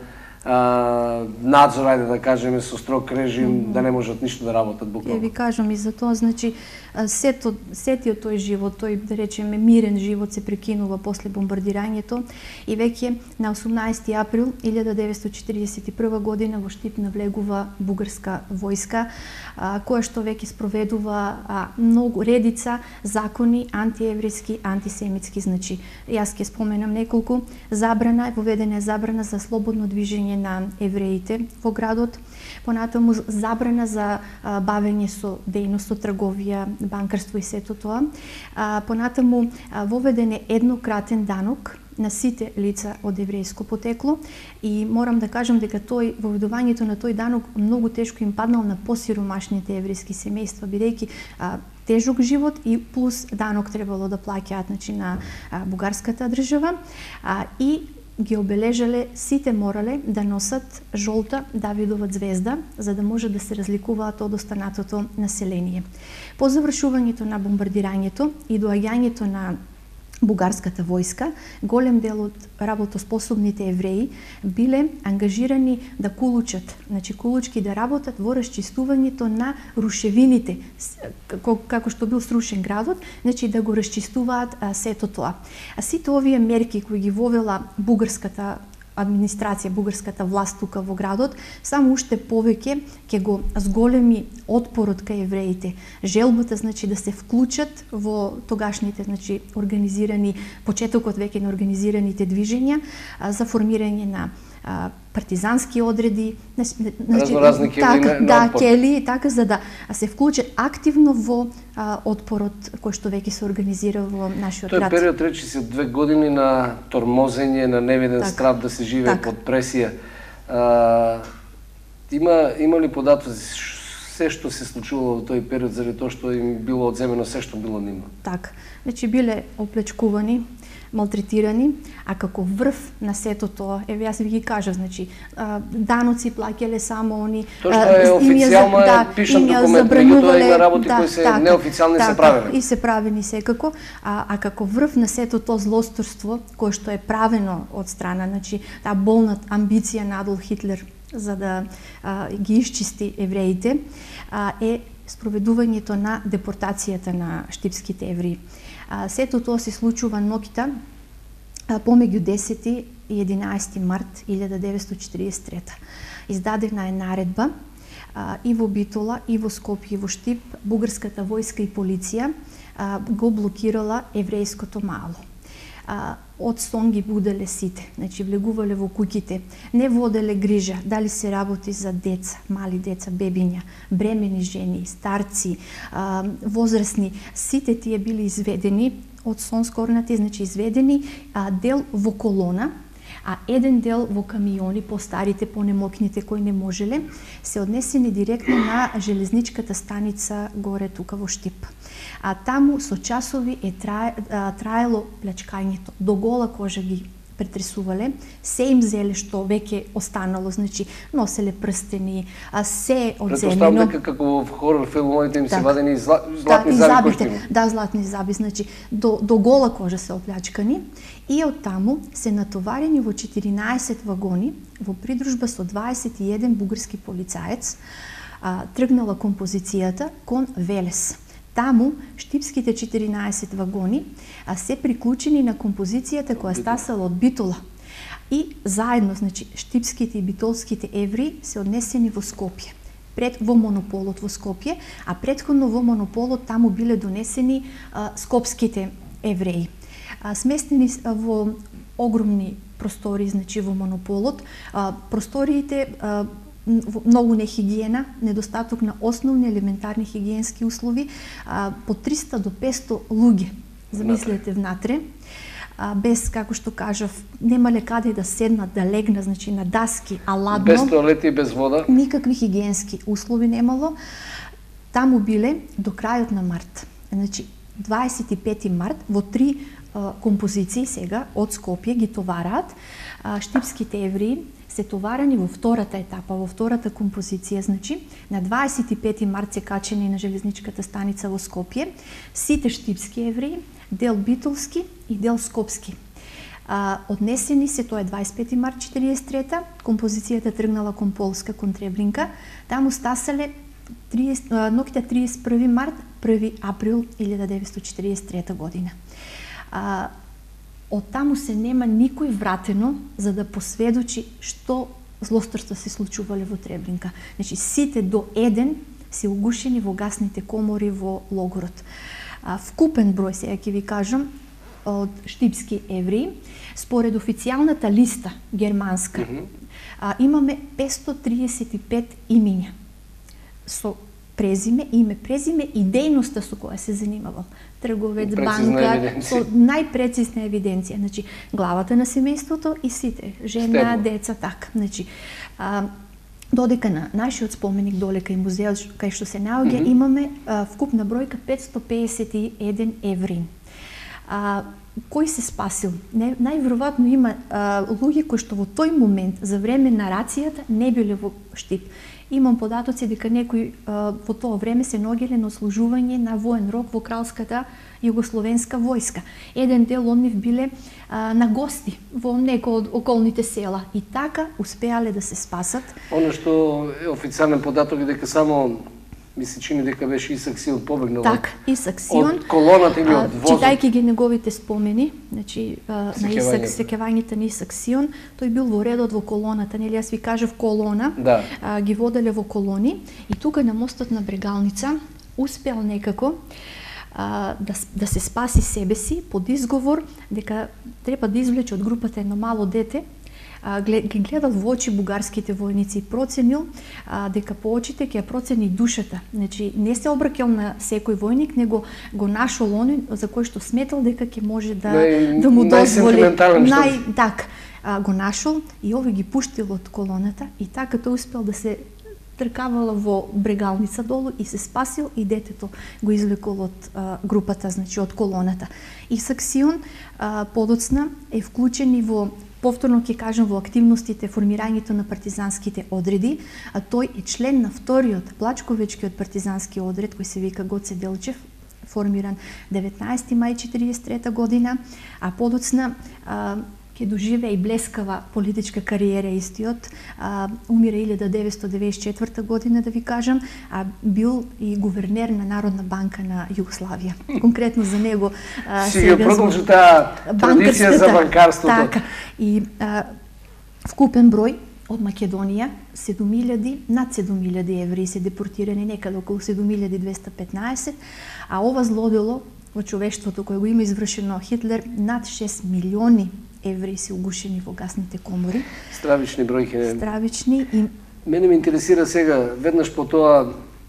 а, надзор, ајде да кажеме, со строг режим, mm -hmm. да не можат ништо да работат буквално. Ќе ви кажам и за тоа, значи, сето, сетиот тој живот, тој, да речеме, мирен живот се прекинува после бомбардирањето и веќе на осумнаесети април илјада деветстотини четиридесет и прва година во Штип навлегува бугарска војска, а, која што веќе спроведува а, многу редица закони антиеврејски, антисемитски, значи јас ќе споменам неколку. Забрана, воведена е забрана за слободно движење на евреите во градот, понатаму забрана за а, бавење со дејност, со трговија, банкарство и сето тоа. А, понатаму а, воведен е еднократен данок на сите лица од еврејско потекло и морам да кажам дека тој воведувањето на тој данок многу тешко им паднал на посиромашните еврејски семејства, бидејќи а, тежок живот и плюс данок требало да плаќаат, значи, на а, бугарската држава, а, и ги обележале, сите морале да носат жолта Давидова звезда, за да може да се разликуваат од останатото население. По завршувањето на бомбардирањето и доаѓањето на бугарската војска, голем дел од работоспособните евреи биле ангажирани да кулучат, значи кулучки да работат во расчистувањето на рушевините, како што бил срушен градот, значи да го расчистуваат а, сето тоа. А сите овие мерки кои ги вовела бугарската администрација, бугарската власт тука во градот, само уште повеќе ќе го зголеми отпорот кај евреите. Желбата, значи, да се вклучат во тогашните, значи, организирани, почетокот веќе на организираните движења а, за формирање на а, партизански одреди, значи, разни кели, така, да, кели, така, за да се вклучат активно во а, отпорот кој што веќе се организира во нашиот град. Тој период речи се две години на тормозење, на невиден так, страв да се живее так. под пресија. А, има, има ли податоци се што се случувало во тој период заради тоа што им било одземено се што било нима? Так, значи биле оплечкувани, малтретирани, а како врв на сето тоа, еве јас ви ги кажав, значи даноци плаќале само они. Тоа што е официјално е да, пишан документ, меѓутоа има работи да, кои се така, неофицијални така, се правени. И се правени секако, а, а како врв на сето тоа злосторство кое што е правено од страна, значи таа болна амбиција на Адолф Хитлер за да а, ги исчисти евреите, а, е спроведувањето на депортацијата на штипските евреи. А, сето тоа се случува ноќта помеѓу десети и единаесети март илјада деветстотини четиридесет и трета. Издадена е наредба а, и во Битола, и во Скопје, и во Штип, бугарската војска и полиција а, го блокирала еврејското мало. А, од сон ги буделе сите, значи влегувале во куќите, не воделе грижа, дали се работи за деца, мали деца, бебиња, бремени жени, старци, а, возрастни, сите тие били изведени од сон скорнати, значи изведени, а, дел во колона, а еден дел во камиони, по-старите, по-немокните кои не можеле, се однесени директно на железничката станица горе тука во Штип. А таму со часови е трае, а, траело плячкањето. До гола кожа ги претресувале, се им зеле што веќе останало, значи носеле прстени, а се одземено. Претпоставам дека како во хорор филмовите им се так, вадени зла, златни да, заби забите, кои да, златни заби, значи до, до гола кожа се оплячкани и од таму се натоварени во четиринаесет вагони во придружба со дваесет и еден бугарски полицаец, а, тргнала композицијата кон Велес. Таму штипските четиринаесет вагони а, се приклучени на композицијата која стасала од Битола. И заедно, значи, штипските и битолските евреи се однесени во Скопје, пред во монополот во Скопје, а претходно во монополот таму биле донесени а, скопските евреи. А, сместени а, во огромни простори, значи во монополот, а, просториите а, многу нехигиена, недостаток на основни елементарни хигиенски услови, а, по триста до песто луѓе, замислете внатре, а, без, како што кажав, немале каде да седнат, да легнат, значи на даски, а ладно. Без тоалети и без вода. Никакви хигиенски услови немало. Таму биле до крајот на март. Значи, дваесет и пети март, во три а, композиции сега од Скопје ги товараат а, штипските евреи, се товарани во втората етапа, во втората композиција, значи, на дваесет и пети март се качени на железничката станица во Скопје, сите штипски евреи, дел битолски и дел скопски. А, однесени се, тоа е дваесет и пети март четириесет и трета, композицијата тргнала кон Полска, кон Треблинка. Таму стаселе ноќта триесет и први март, први април илјада деветстотини четириесет и трета година. А, од таму се нема никој вратено за да посведочи што злосторства се случувале во Треблинка. Значи, сите до еден се угушени во гасните комори во логорот. А, вкупен број, сега ќе ви кажам, од штипски евреи, според официјалната листа германска, mm -hmm. а, имаме петстотини триесет и пет имиња со презиме, име, презиме и дејноста со која се занимавал. Трговец, банка, со најпрецизна евиденција. Значи, главата на семејството и сите, жена, Стебо. деца, така. Значи, а, додека на нашиот споменик доле кај музеот, кај што се наоѓа, mm -hmm. имаме а, вкупна бројка петстотини пеесет и еден еврин. А, кој се спасил? Не, најверојатно има а, луѓе кои што во тој момент, за време на рацијата, не биле во Штип. Имам податоци дека некои а, во тоа време се наоѓале на служување на воен рок во кралската југословенска војска. Еден дел од нив биле а, на гости во некои од околните села и така успеале да се спасат. Оно што е официјален податок е дека само ми се чини дека беше Исак Сион побегнал так, Исак Сион, од колоната или од возот. Читајќи ги неговите спомени, значи а, на Исак, секевањите на Исак Сион, тој бил во редот во колоната, нели јас ви кажав колона, да. а, ги воделе во колони и тука на мостот на Брегалница успеал некако а, да, да се спаси себе си под изговор дека треба да извлече од групата едно мало дете. Ги гледал во очи бугарските војници и проценил а, дека по очите ќе ја процени душата. Значи, не се обракел на секој војник, него го нашол оној за кој што сметал дека ќе може да, нај, да му дозволи. Нај, так, а, го нашол и овој ги пуштил од колоната и така тој успел да се тркавала во Брегалница долу и се спасил и детето го извлекол од а, групата, значи од колоната. Исак Сион а, подоцна е вклучен и во повторно ќе кажам во активностите формирањето на партизанските одреди, а тој е член на вториот плачковечкиот партизански одред кој се вика Гоце Делчев, формиран деветнаесети мај четириесет и трета година, а подоцна а, ќе доживее и блескава политичка кариера истиот, а, умира илјада деветстотини деветдесет и четврта година, да ви кажам, а бил и гувернер на Народна банка на Југославија. Конкретно за него а, си ја продолжи таа традиција за банкарството. Така, и а, вкупен број од Македонија седум илјади, над седум илјади евреи се депортирани, некаде околу седум илјади двеста петнаесет, а ова злодело во човештвото кој го има извршено Хитлер, над шест милиони евреи се угушени во гасните комори. Стравични бројки. Стравични и мене ме интересира сега, веднаш по тоа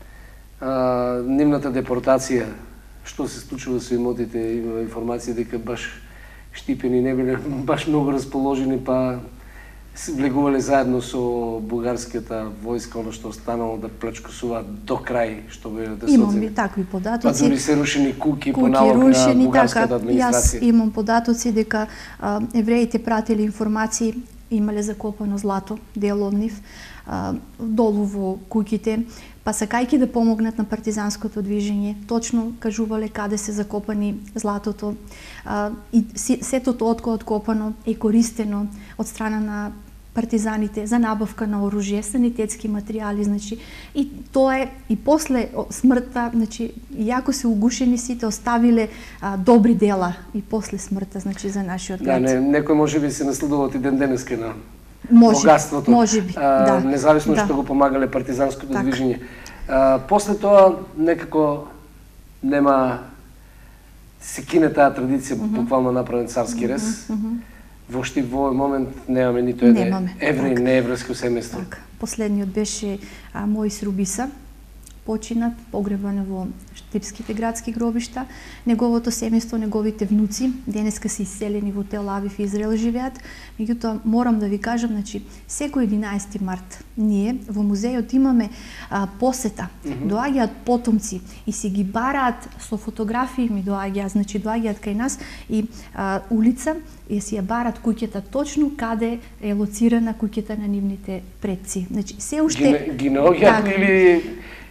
а, нивната депортација, што се случува со имотите, има информација дека баш Штипени не биле баш многу расположени, па се влегувале заедно со бугарската војска, оно што останало да плачкосуваат до крај, што биле да се имам и такви податоци. Па дури се рушени куки, куки по налог на бугарската така, администрација. Јас имам податоци дека а, евреите пратили информации, имале закопано злато, дел од нив, а, долу во куќите, па сакајќи да помогнат на партизанското движење, точно кажувале каде се закопани златото, а, и сето тоа од откопано е користено од страна на партизаните за набавка на оружје, санитетски материјали, значи, и тоа е и после смртта, значи, иако се угушени сите оставиле а, добри дела и после смртта, значи, за нашиот град. Да, не, некој може би се наследуват и ден денеска на може, богатството, може би, а, да. независно да. што го помагале партизанското так. движење. А, после тоа некако нема се кине таа традиција, mm -hmm. буквално направен царски рез. Mm -hmm. Во Штип во овој момент немаме ниту еден евреј, так. не еврејско семејство. Так. Последниот беше а, Моис Рубиса, починат, погребан во штипските градски гробишта. Неговото семејство, неговите внуци денеска се иселени во Тел Авив, Израел живеат. Меѓутоа морам да ви кажам, значи секој единаесети март ние во музеот имаме а, посета. Mm -hmm. Доаѓаат потомци и си ги бараат со фотографии, ми доаѓаат, значи доаѓаат кај нас и а, улица и си ја барат куќата точно каде е лоцирана куќата на нивните предци. Значи се уште ги, ги наоѓаат или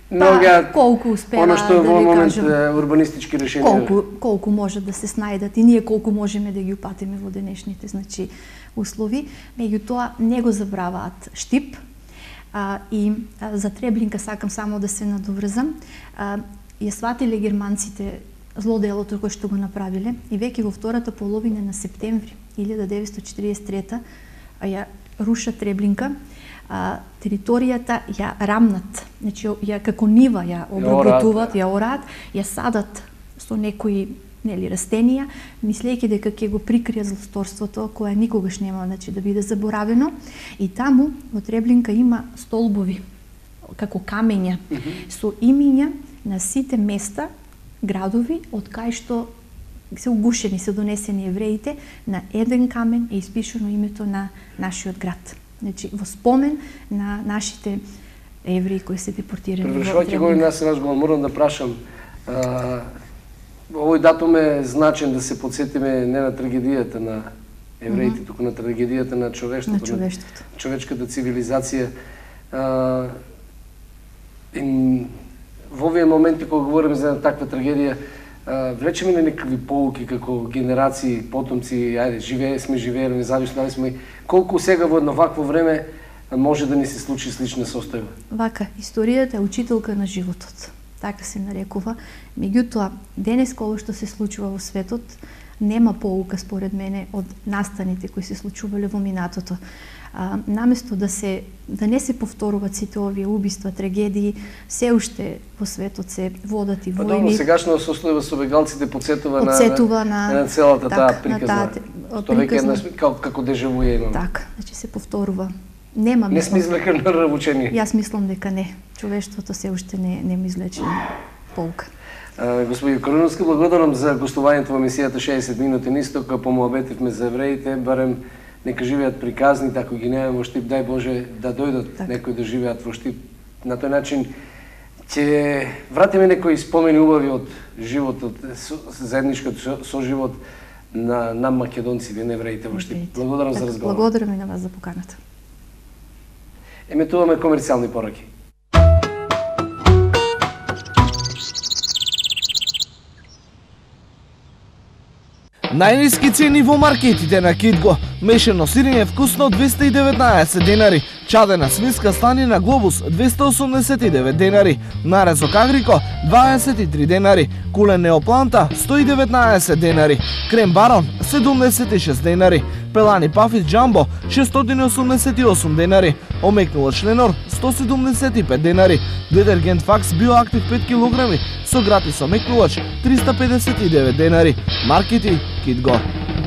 Многоја, колку успева оно што да во ви момент кажам, е, урбанистички решенија. колку колку може да се снајдат и ние колку можеме да ги упатиме во денешните значи услови, меѓутоа не го забраваат Штип. А, и а, за Треблинка сакам само да се надоврзам. А, ја сватиле германците злоделото кој што го направиле и веќе во втората половина на септември илјада деветстотини четиридесет и трета ја рушат Треблинка. А, територијата ја рамнат, значи ја како нива ја обработуваат, ја орат, ја садат со некои нели растенија, мислејќи дека ќе го прикријат злосторството кое никогаш нема значи да биде заборавено. И таму во Треблинка има столбови како камења mm -hmm. со имиња на сите места, градови од кај што се угушени, се донесени евреите, на еден камен е испишано името на нашиот град. Значи, во спомен на нашите евреи кои се депортирани. Превршувајќи го и нас разговор, морам да прашам, а, овој датум е значен да се подсетиме не на трагедијата на евреите, mm -hmm. туку на трагедијата на човештвото, на, човештвото. на човечката цивилизација. А, и во овие моменти кога говориме за таква трагедија, влечеме ли некакви поуки како генерации, потомци, ајде, живее сме, живееле, независно дали сме, колку сега во едно вакво време може да ни се случи слична состојба? Вака, историјата е учителка на животот, така се нарекува. Меѓутоа, денес кога што се случува во светот, нема поука според мене од настаните кои се случувале во минатото. А, наместо да се да не се повторуваат сите овие убиства, трагедии, се уште во светот се водат и војни. Па добро, сегашно состојба со бегалците подсетува, подсетува на, на, на целата так, таа приказна. Што веќе една како, како дежавуе имаме. Така, значи се повторува. Нема не сме извлекли навучени. Јас мислам дека не. Човештвото се уште не не ми извлече полка. Господин Калиновски, благодарам за гостувањето во емисијата шеесет минути нисток, помоабетивме за евреите, барем нека живеат приказните, ако ги немаме во Штип, дај Боже да дојдат так. Некои да живеат во Штип. На тој начин ќе вратиме некои спомени убави од животот, заедничкот соживот на нам македонците, на евреите во Штип. Благодарам так, за разговор. Благодарам и на вас за поканата. Еметуваме комерцијални пораки. Најниски цени во маркетите на Кидго. Мешано сирење вкусно двеста и деветнаесет денари. Чадена свинска станина Глобус двеста осумдесет и девет денари. Нарезок Агрико дваесет и три денари. Кулен Неопланта сто и деветнаесет денари. Крем Барон седумдесет и шест денари. Пелани Пафит Джамбо шестстотини и осумдесет и осум денари. Омекнувач Ленор сто седумдесет и пет денари. Детергент Факс Биоактив пет килограми со гратис омекнувач триста педесет и девет денари. Маркети Кидго.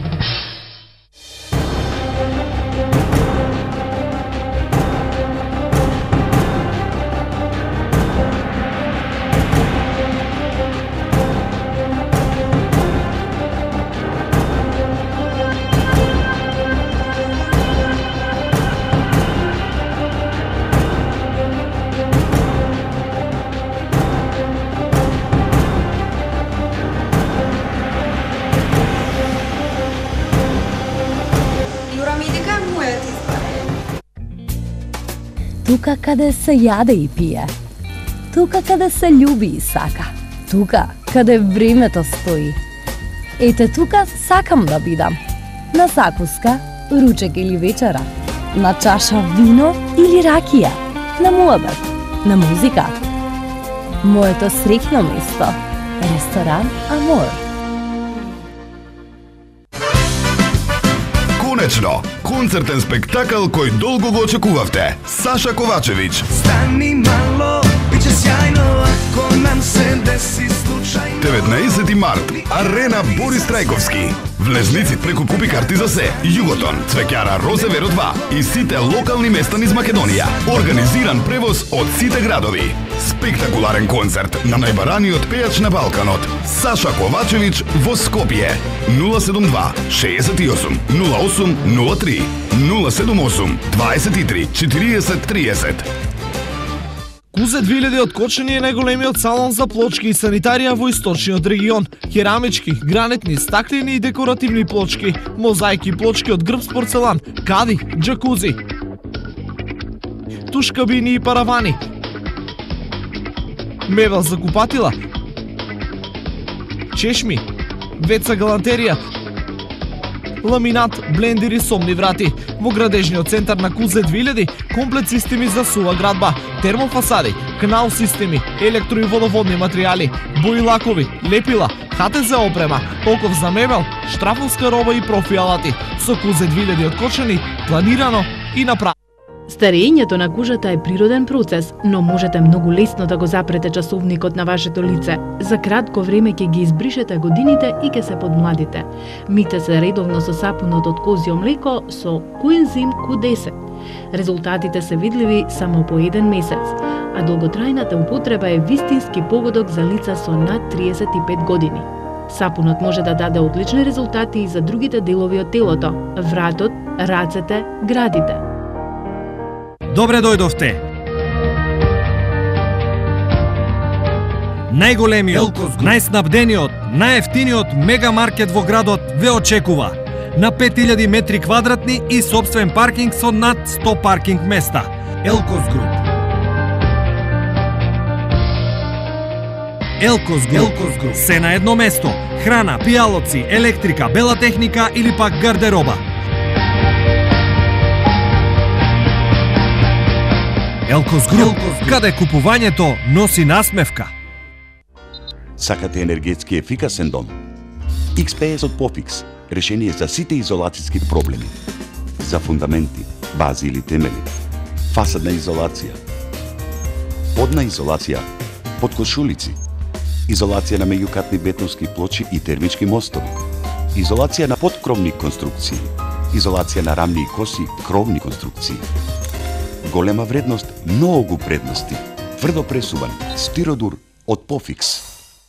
Тука каде се јаде и пие. Тука каде се љуби и сака. Тука каде времето стои. Ете тука сакам да бидам. На закуска, ручек или вечера. На чаша вино или ракија. На муабет, на музика. Моето среќно место. Ресторан Амор. Конечно, концертен спектакл кој долго го очекувавте. Саша Ковачевиќ. Стани мало, биќе сјајно ако нам се деси случајно. деветнаесети март, Арена Борис Трајковски. Влезници преку купи карти за се, Југотон, Цвеќара Розеверо два и сите локални места низ Македонија. Организиран превоз од сите градови. Спектакуларен концерт на најбараниот пејач на Балканот, Саша Ковачевиќ во Скопје. нула седум два шеесет и осум нула осум нула три нула седум осум дваесет и три четириесет триесет. Кузе две илјади од Кочани е најголемиот салон за плочки и санитарија во источниот регион. Керамички, гранитни, стаклени и декоративни плочки, мозаики плочки од грб порцелан, кади, джакузи, туш кабини и паравани, мебел за купатила, чешми, веца галантерија, ламинат, блендери, сомни врати. Во градежниот центар на Кузе две илјади, комплет системи за сува градба, термофасади, канал системи, електро и водоводни материјали, бои лакови, лепила, ха те зе опрема, оков за мебел, штрафовска роба и профи алати. Со Кузе две илјади откочени, планирано и направено. Старењето на кожата е природен процес, но можете многу лесно да го запрете часовникот на вашето лице. За кратко време ќе ги избришете годините и ќе се подмладите. Мите се редовно со сапунот од козјо млеко со коензим Ку десет. Резултатите се видливи само по еден месец, а долготрајната употреба е вистински погодок за лица со над триесет и пет години. Сапунот може да даде одлични резултати и за другите делови од телото: вратот, рацете, градите. Добре дојдовте! Најголемиот, најснабдениот, најефтиниот мегамаркет во градот ве очекува. На пет илјади метри квадратни и собствен паркинг со над сто паркинг места. Елкос Груп. Елкос Груп. Елкос Груп. Се на едно место. Храна, пијалоци, електрика, бела техника или пак гардероба. Елкос Груп, каде купувањето носи насмевка. Сакате енергетски ефикасен дом? икс пе ес од Пофикс, решение за сите изолацијски проблеми. За фундаменти, бази или темели, фасадна изолација, подна изолација, подкошулици, изолација на меѓукатни бетонски плочи и термички мостови, изолација на подкровни конструкции, изолација на рамни и коси кровни конструкции. Голема вредност, многу предности. Тврдо пресуван, стиродур од Пофикс.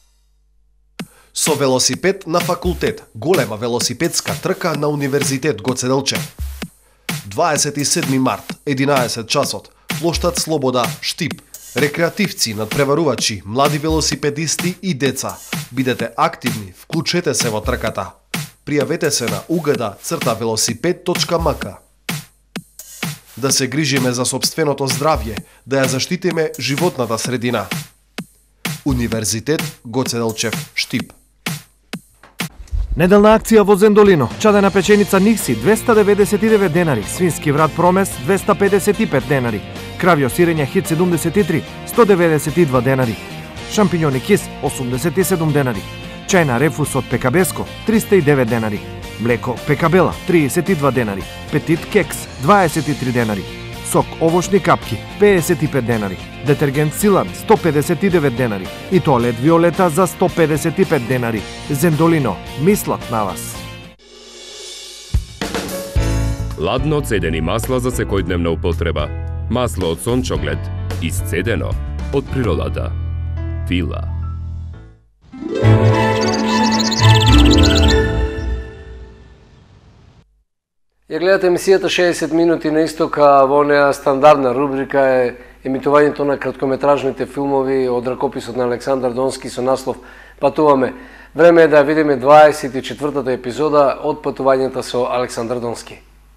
Со велосипед на факултет, голема велосипедска трка на Универзитет Гоце Делчев. дваесет и седми март, единаесет часот, плоштад Слобода, Штип. Рекреативци, надпреварувачи, млади велосипедисти и деца. Бидете активни, вклучете се во трката. Пријавете се на у ге да црта велосипед точка ем ка. Да се грижиме за собственото здравје, да ја заштитиме животната средина. Универзитет Гоце Делчев, Штип. Неделна акција во Зендолино. Чадена печеница Никси двеста деветдесет и девет денари, свински врат Промес двеста педесет и пет денари, кравјо сирење Хит седумдесет и три сто деветдесет и два денари, шампиньони Кис осумдесет и седум денари, чајна Рефус од Пекабеско триста и девет денари, млеко Пекабела триесет и два денари, Петит Кекс дваесет и три денари, сок овошни капки педесет и пет денари, детергент Силан сто педесет и девет денари и тоалет Виолета за сто педесет и пет денари. Зендолино, мислат на вас. Ладно цедени масла за секојдневна употреба. Масло од сончоглед, исцедено од природата. Фила. Ја гледате емисијата шеесет минути на исток, а во неа стандардна рубрика е емитувањето на краткометражните филмови од ракописот на Александар Донски со наслов Патуваме. Време е да видиме дваесет и четвртата епизода од Патувањата со Александар Донски.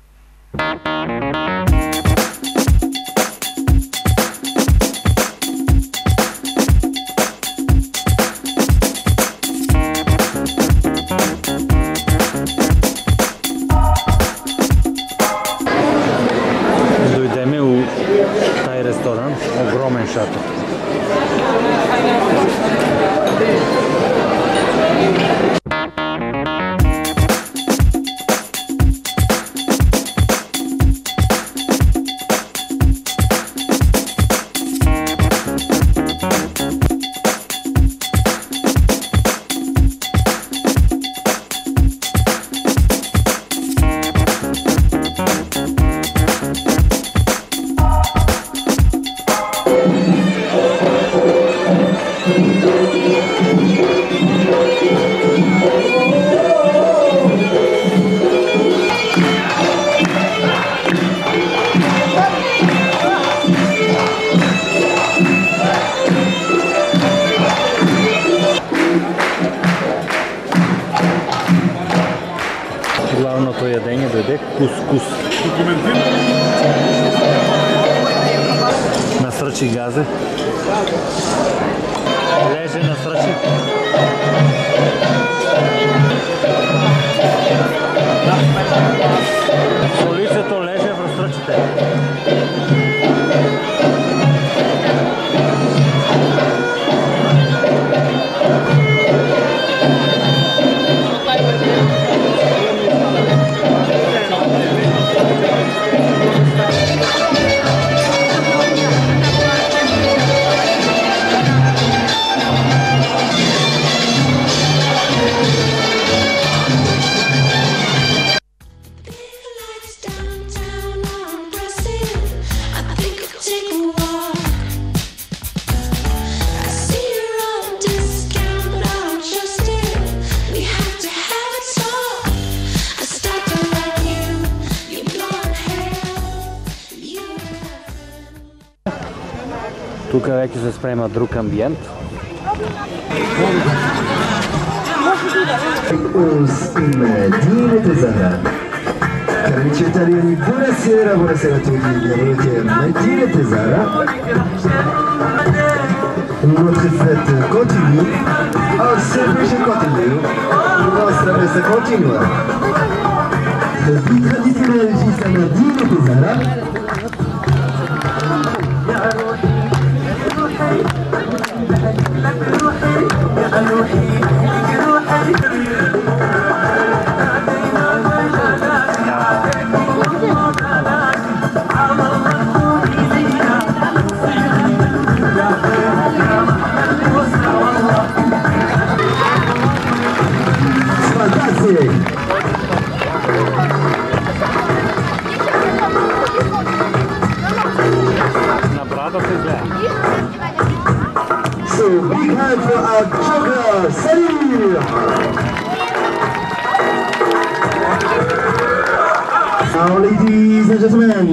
Огромен шатор. Главното јадење дојде кускус. насръчи газа. Леже, насръчи. Колицето леже в разсръчите. Тук вече се спрема друг амбиент. Cittadini, buonasera, buonasera a tutti, benvenuti a Mattine Tesara. Notre fête continue, un service continue, nostra festa continua. Il tradizionale regista Mattine Tesara. So, big hand for our joker, Salut! Now, ladies and gentlemen,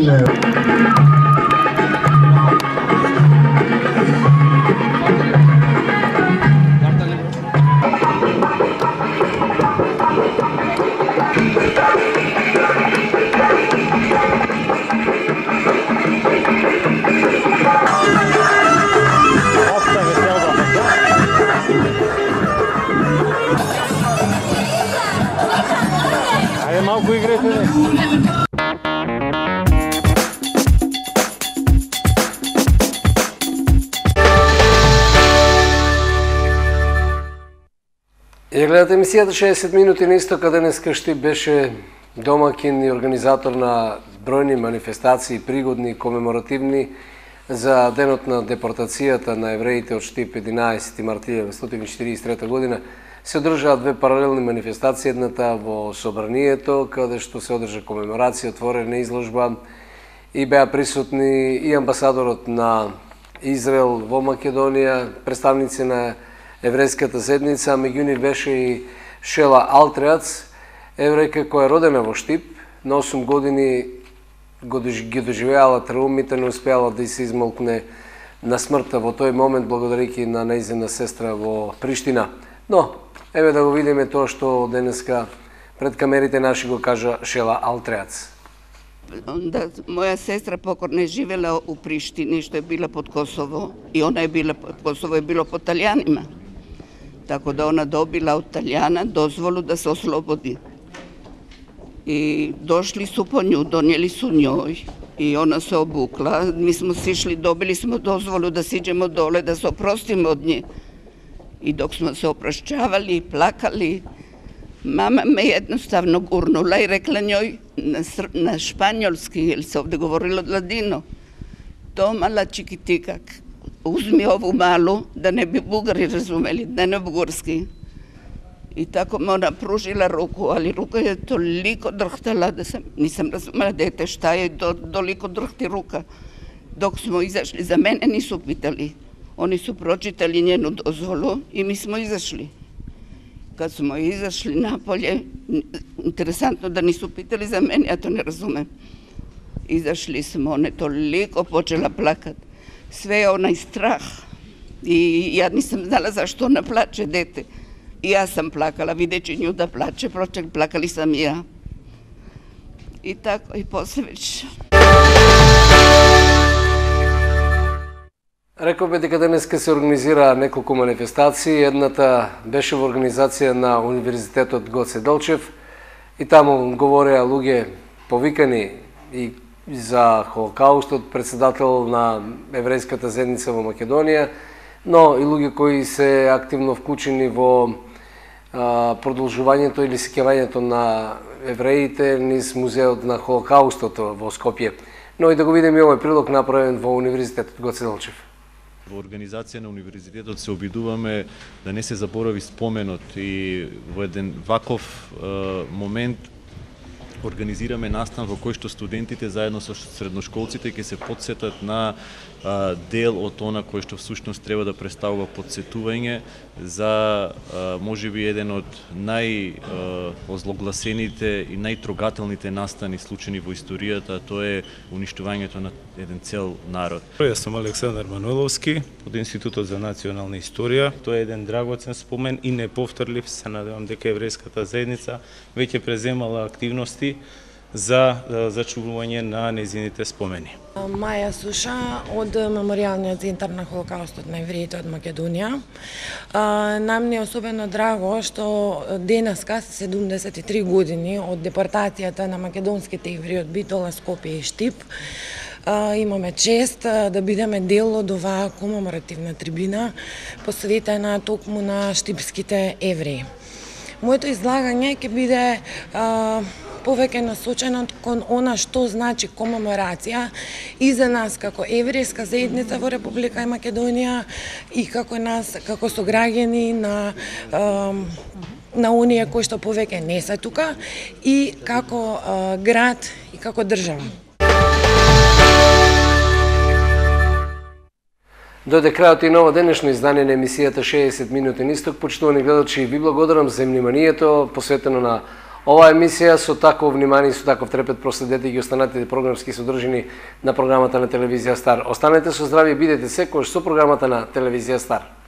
Айде малко играйте, бе. И гледате емисијата шеесет минути на Истока. Денеска Штип беше домакин и организатор на бројни манифестации, пригодни, комеморативни за денот на депортацијата на евреите од Штип единаесети март илјадесетстотини четиридесет и трета година. Се одржаа две паралелни манифестации, едната во Собранието, каде што се одржа комеморација, отворена изложба и беа присутни и амбасадорот на Израел во Македонија, представници на еврејската седница, меѓу нив беше и Шела Алтреац, еврејка која е родена во Штип, на осум години ги доживеала траумите, не успеала да се измолкне на смртта во тој момент, благодарики на нејзина сестра во Приштина. Но, еве да го видиме тоа што денеска пред камерите наши го кажа Шела Алтреац. Да, моја сестра покорна е живела у Приштини, што е била под Косово, и она е била под Косово, е било под Талијанима. Така да она добила од Талијана дозволу да се ослободи. И дошли су по њу, донели су њој, и она се обукла. Ми смо сишли, добили смо дозволу да сиđemo доле, да се опростиме од нje. И док смо се опрашчавали, плакали, мама ме едноставно гурнула и рекла њој на, на шпањолски, или се овде говорило ладино, тома ла чикитикак, uzmi ovu malu, da ne bi Bugari razumeli, da ne bugarski. I tako me ona pružila ruku, ali ruka je toliko drhtala da sam, nisam razumela dete šta je do, toliko drhti ruka. Dok smo izašli, za mene nisu pitali. Oni su pročitali njenu dozvolu i mi smo izašli. Kad smo izašli napolje, interesantno da nisu pitali za mene, ja to ne razumem. Izašli smo, ona je toliko počela plakat. Sve je onaj strah. I ja nisam znala zašto ona plače, dete. I ja sam plakala, videći nju da plače, plakali sam i ja. I tako, i posle već... Реков бе дека денеска се организира неколку манифестации. Едната беше во организација на Универзитетот Гоце Делчев и таму говореа луѓе повикани и за Холокаустот, председател на еврејската заедница во Македонија, но и луѓе кои се активно вклучени во а, продолжувањето или сеќавањето на евреите низ музеот на Холокаустот во Скопје. Но и да го видиме овој прилог направен во Универзитетот Гоце Делчев. Во организација на универзитетот се обидуваме да не се заборави споменот и во еден ваков е, момент организираме настан во кој што студентите заедно со средношколците ќе се подсетат на а, дел од она кој што всушност треба да представува подсетување за а, можеби еден од најозлогласените и најтрогателните настани случени во историјата, тоа е уништувањето на еден цел народ. Јас сум Александар Мануиловски од Институтот за национална историја. Тоа е еден драгоцен спомен и неповторлив. Се надевам дека еврејската заедница веќе преземала активности за зачувување на незините спомени. Маја Суша од Меморијалниот центар на Холокаустот на евреите од Македонија. Нам не е особено драго што денеска се седумдесет и три години од депортацијата на македонските евреи од Битола, Скопје и Штип. Имаме чест да бидеме дел од оваа комеморативна трибина посветена токму на штипските евреи. Моето излагање ќе биде а, повеќе насочено кон она што значи комеморација и за нас како еврејска заедница во Република Македонија и како нас како сограѓани на а, на оние кои што повеќе не се тука и како а, град и како држава. Дојде крајот и ново денешно издание на емисијата шеесет минути на исток. Почитувани гледачи, ви благодарам за вниманието посветено на оваа емисија. Со такво внимание и со таков трепет проследете ги останатите програмски содржини на програмата на телевизија Стар. Останете со здравје и бидете секојаш со програмата на телевизија Стар.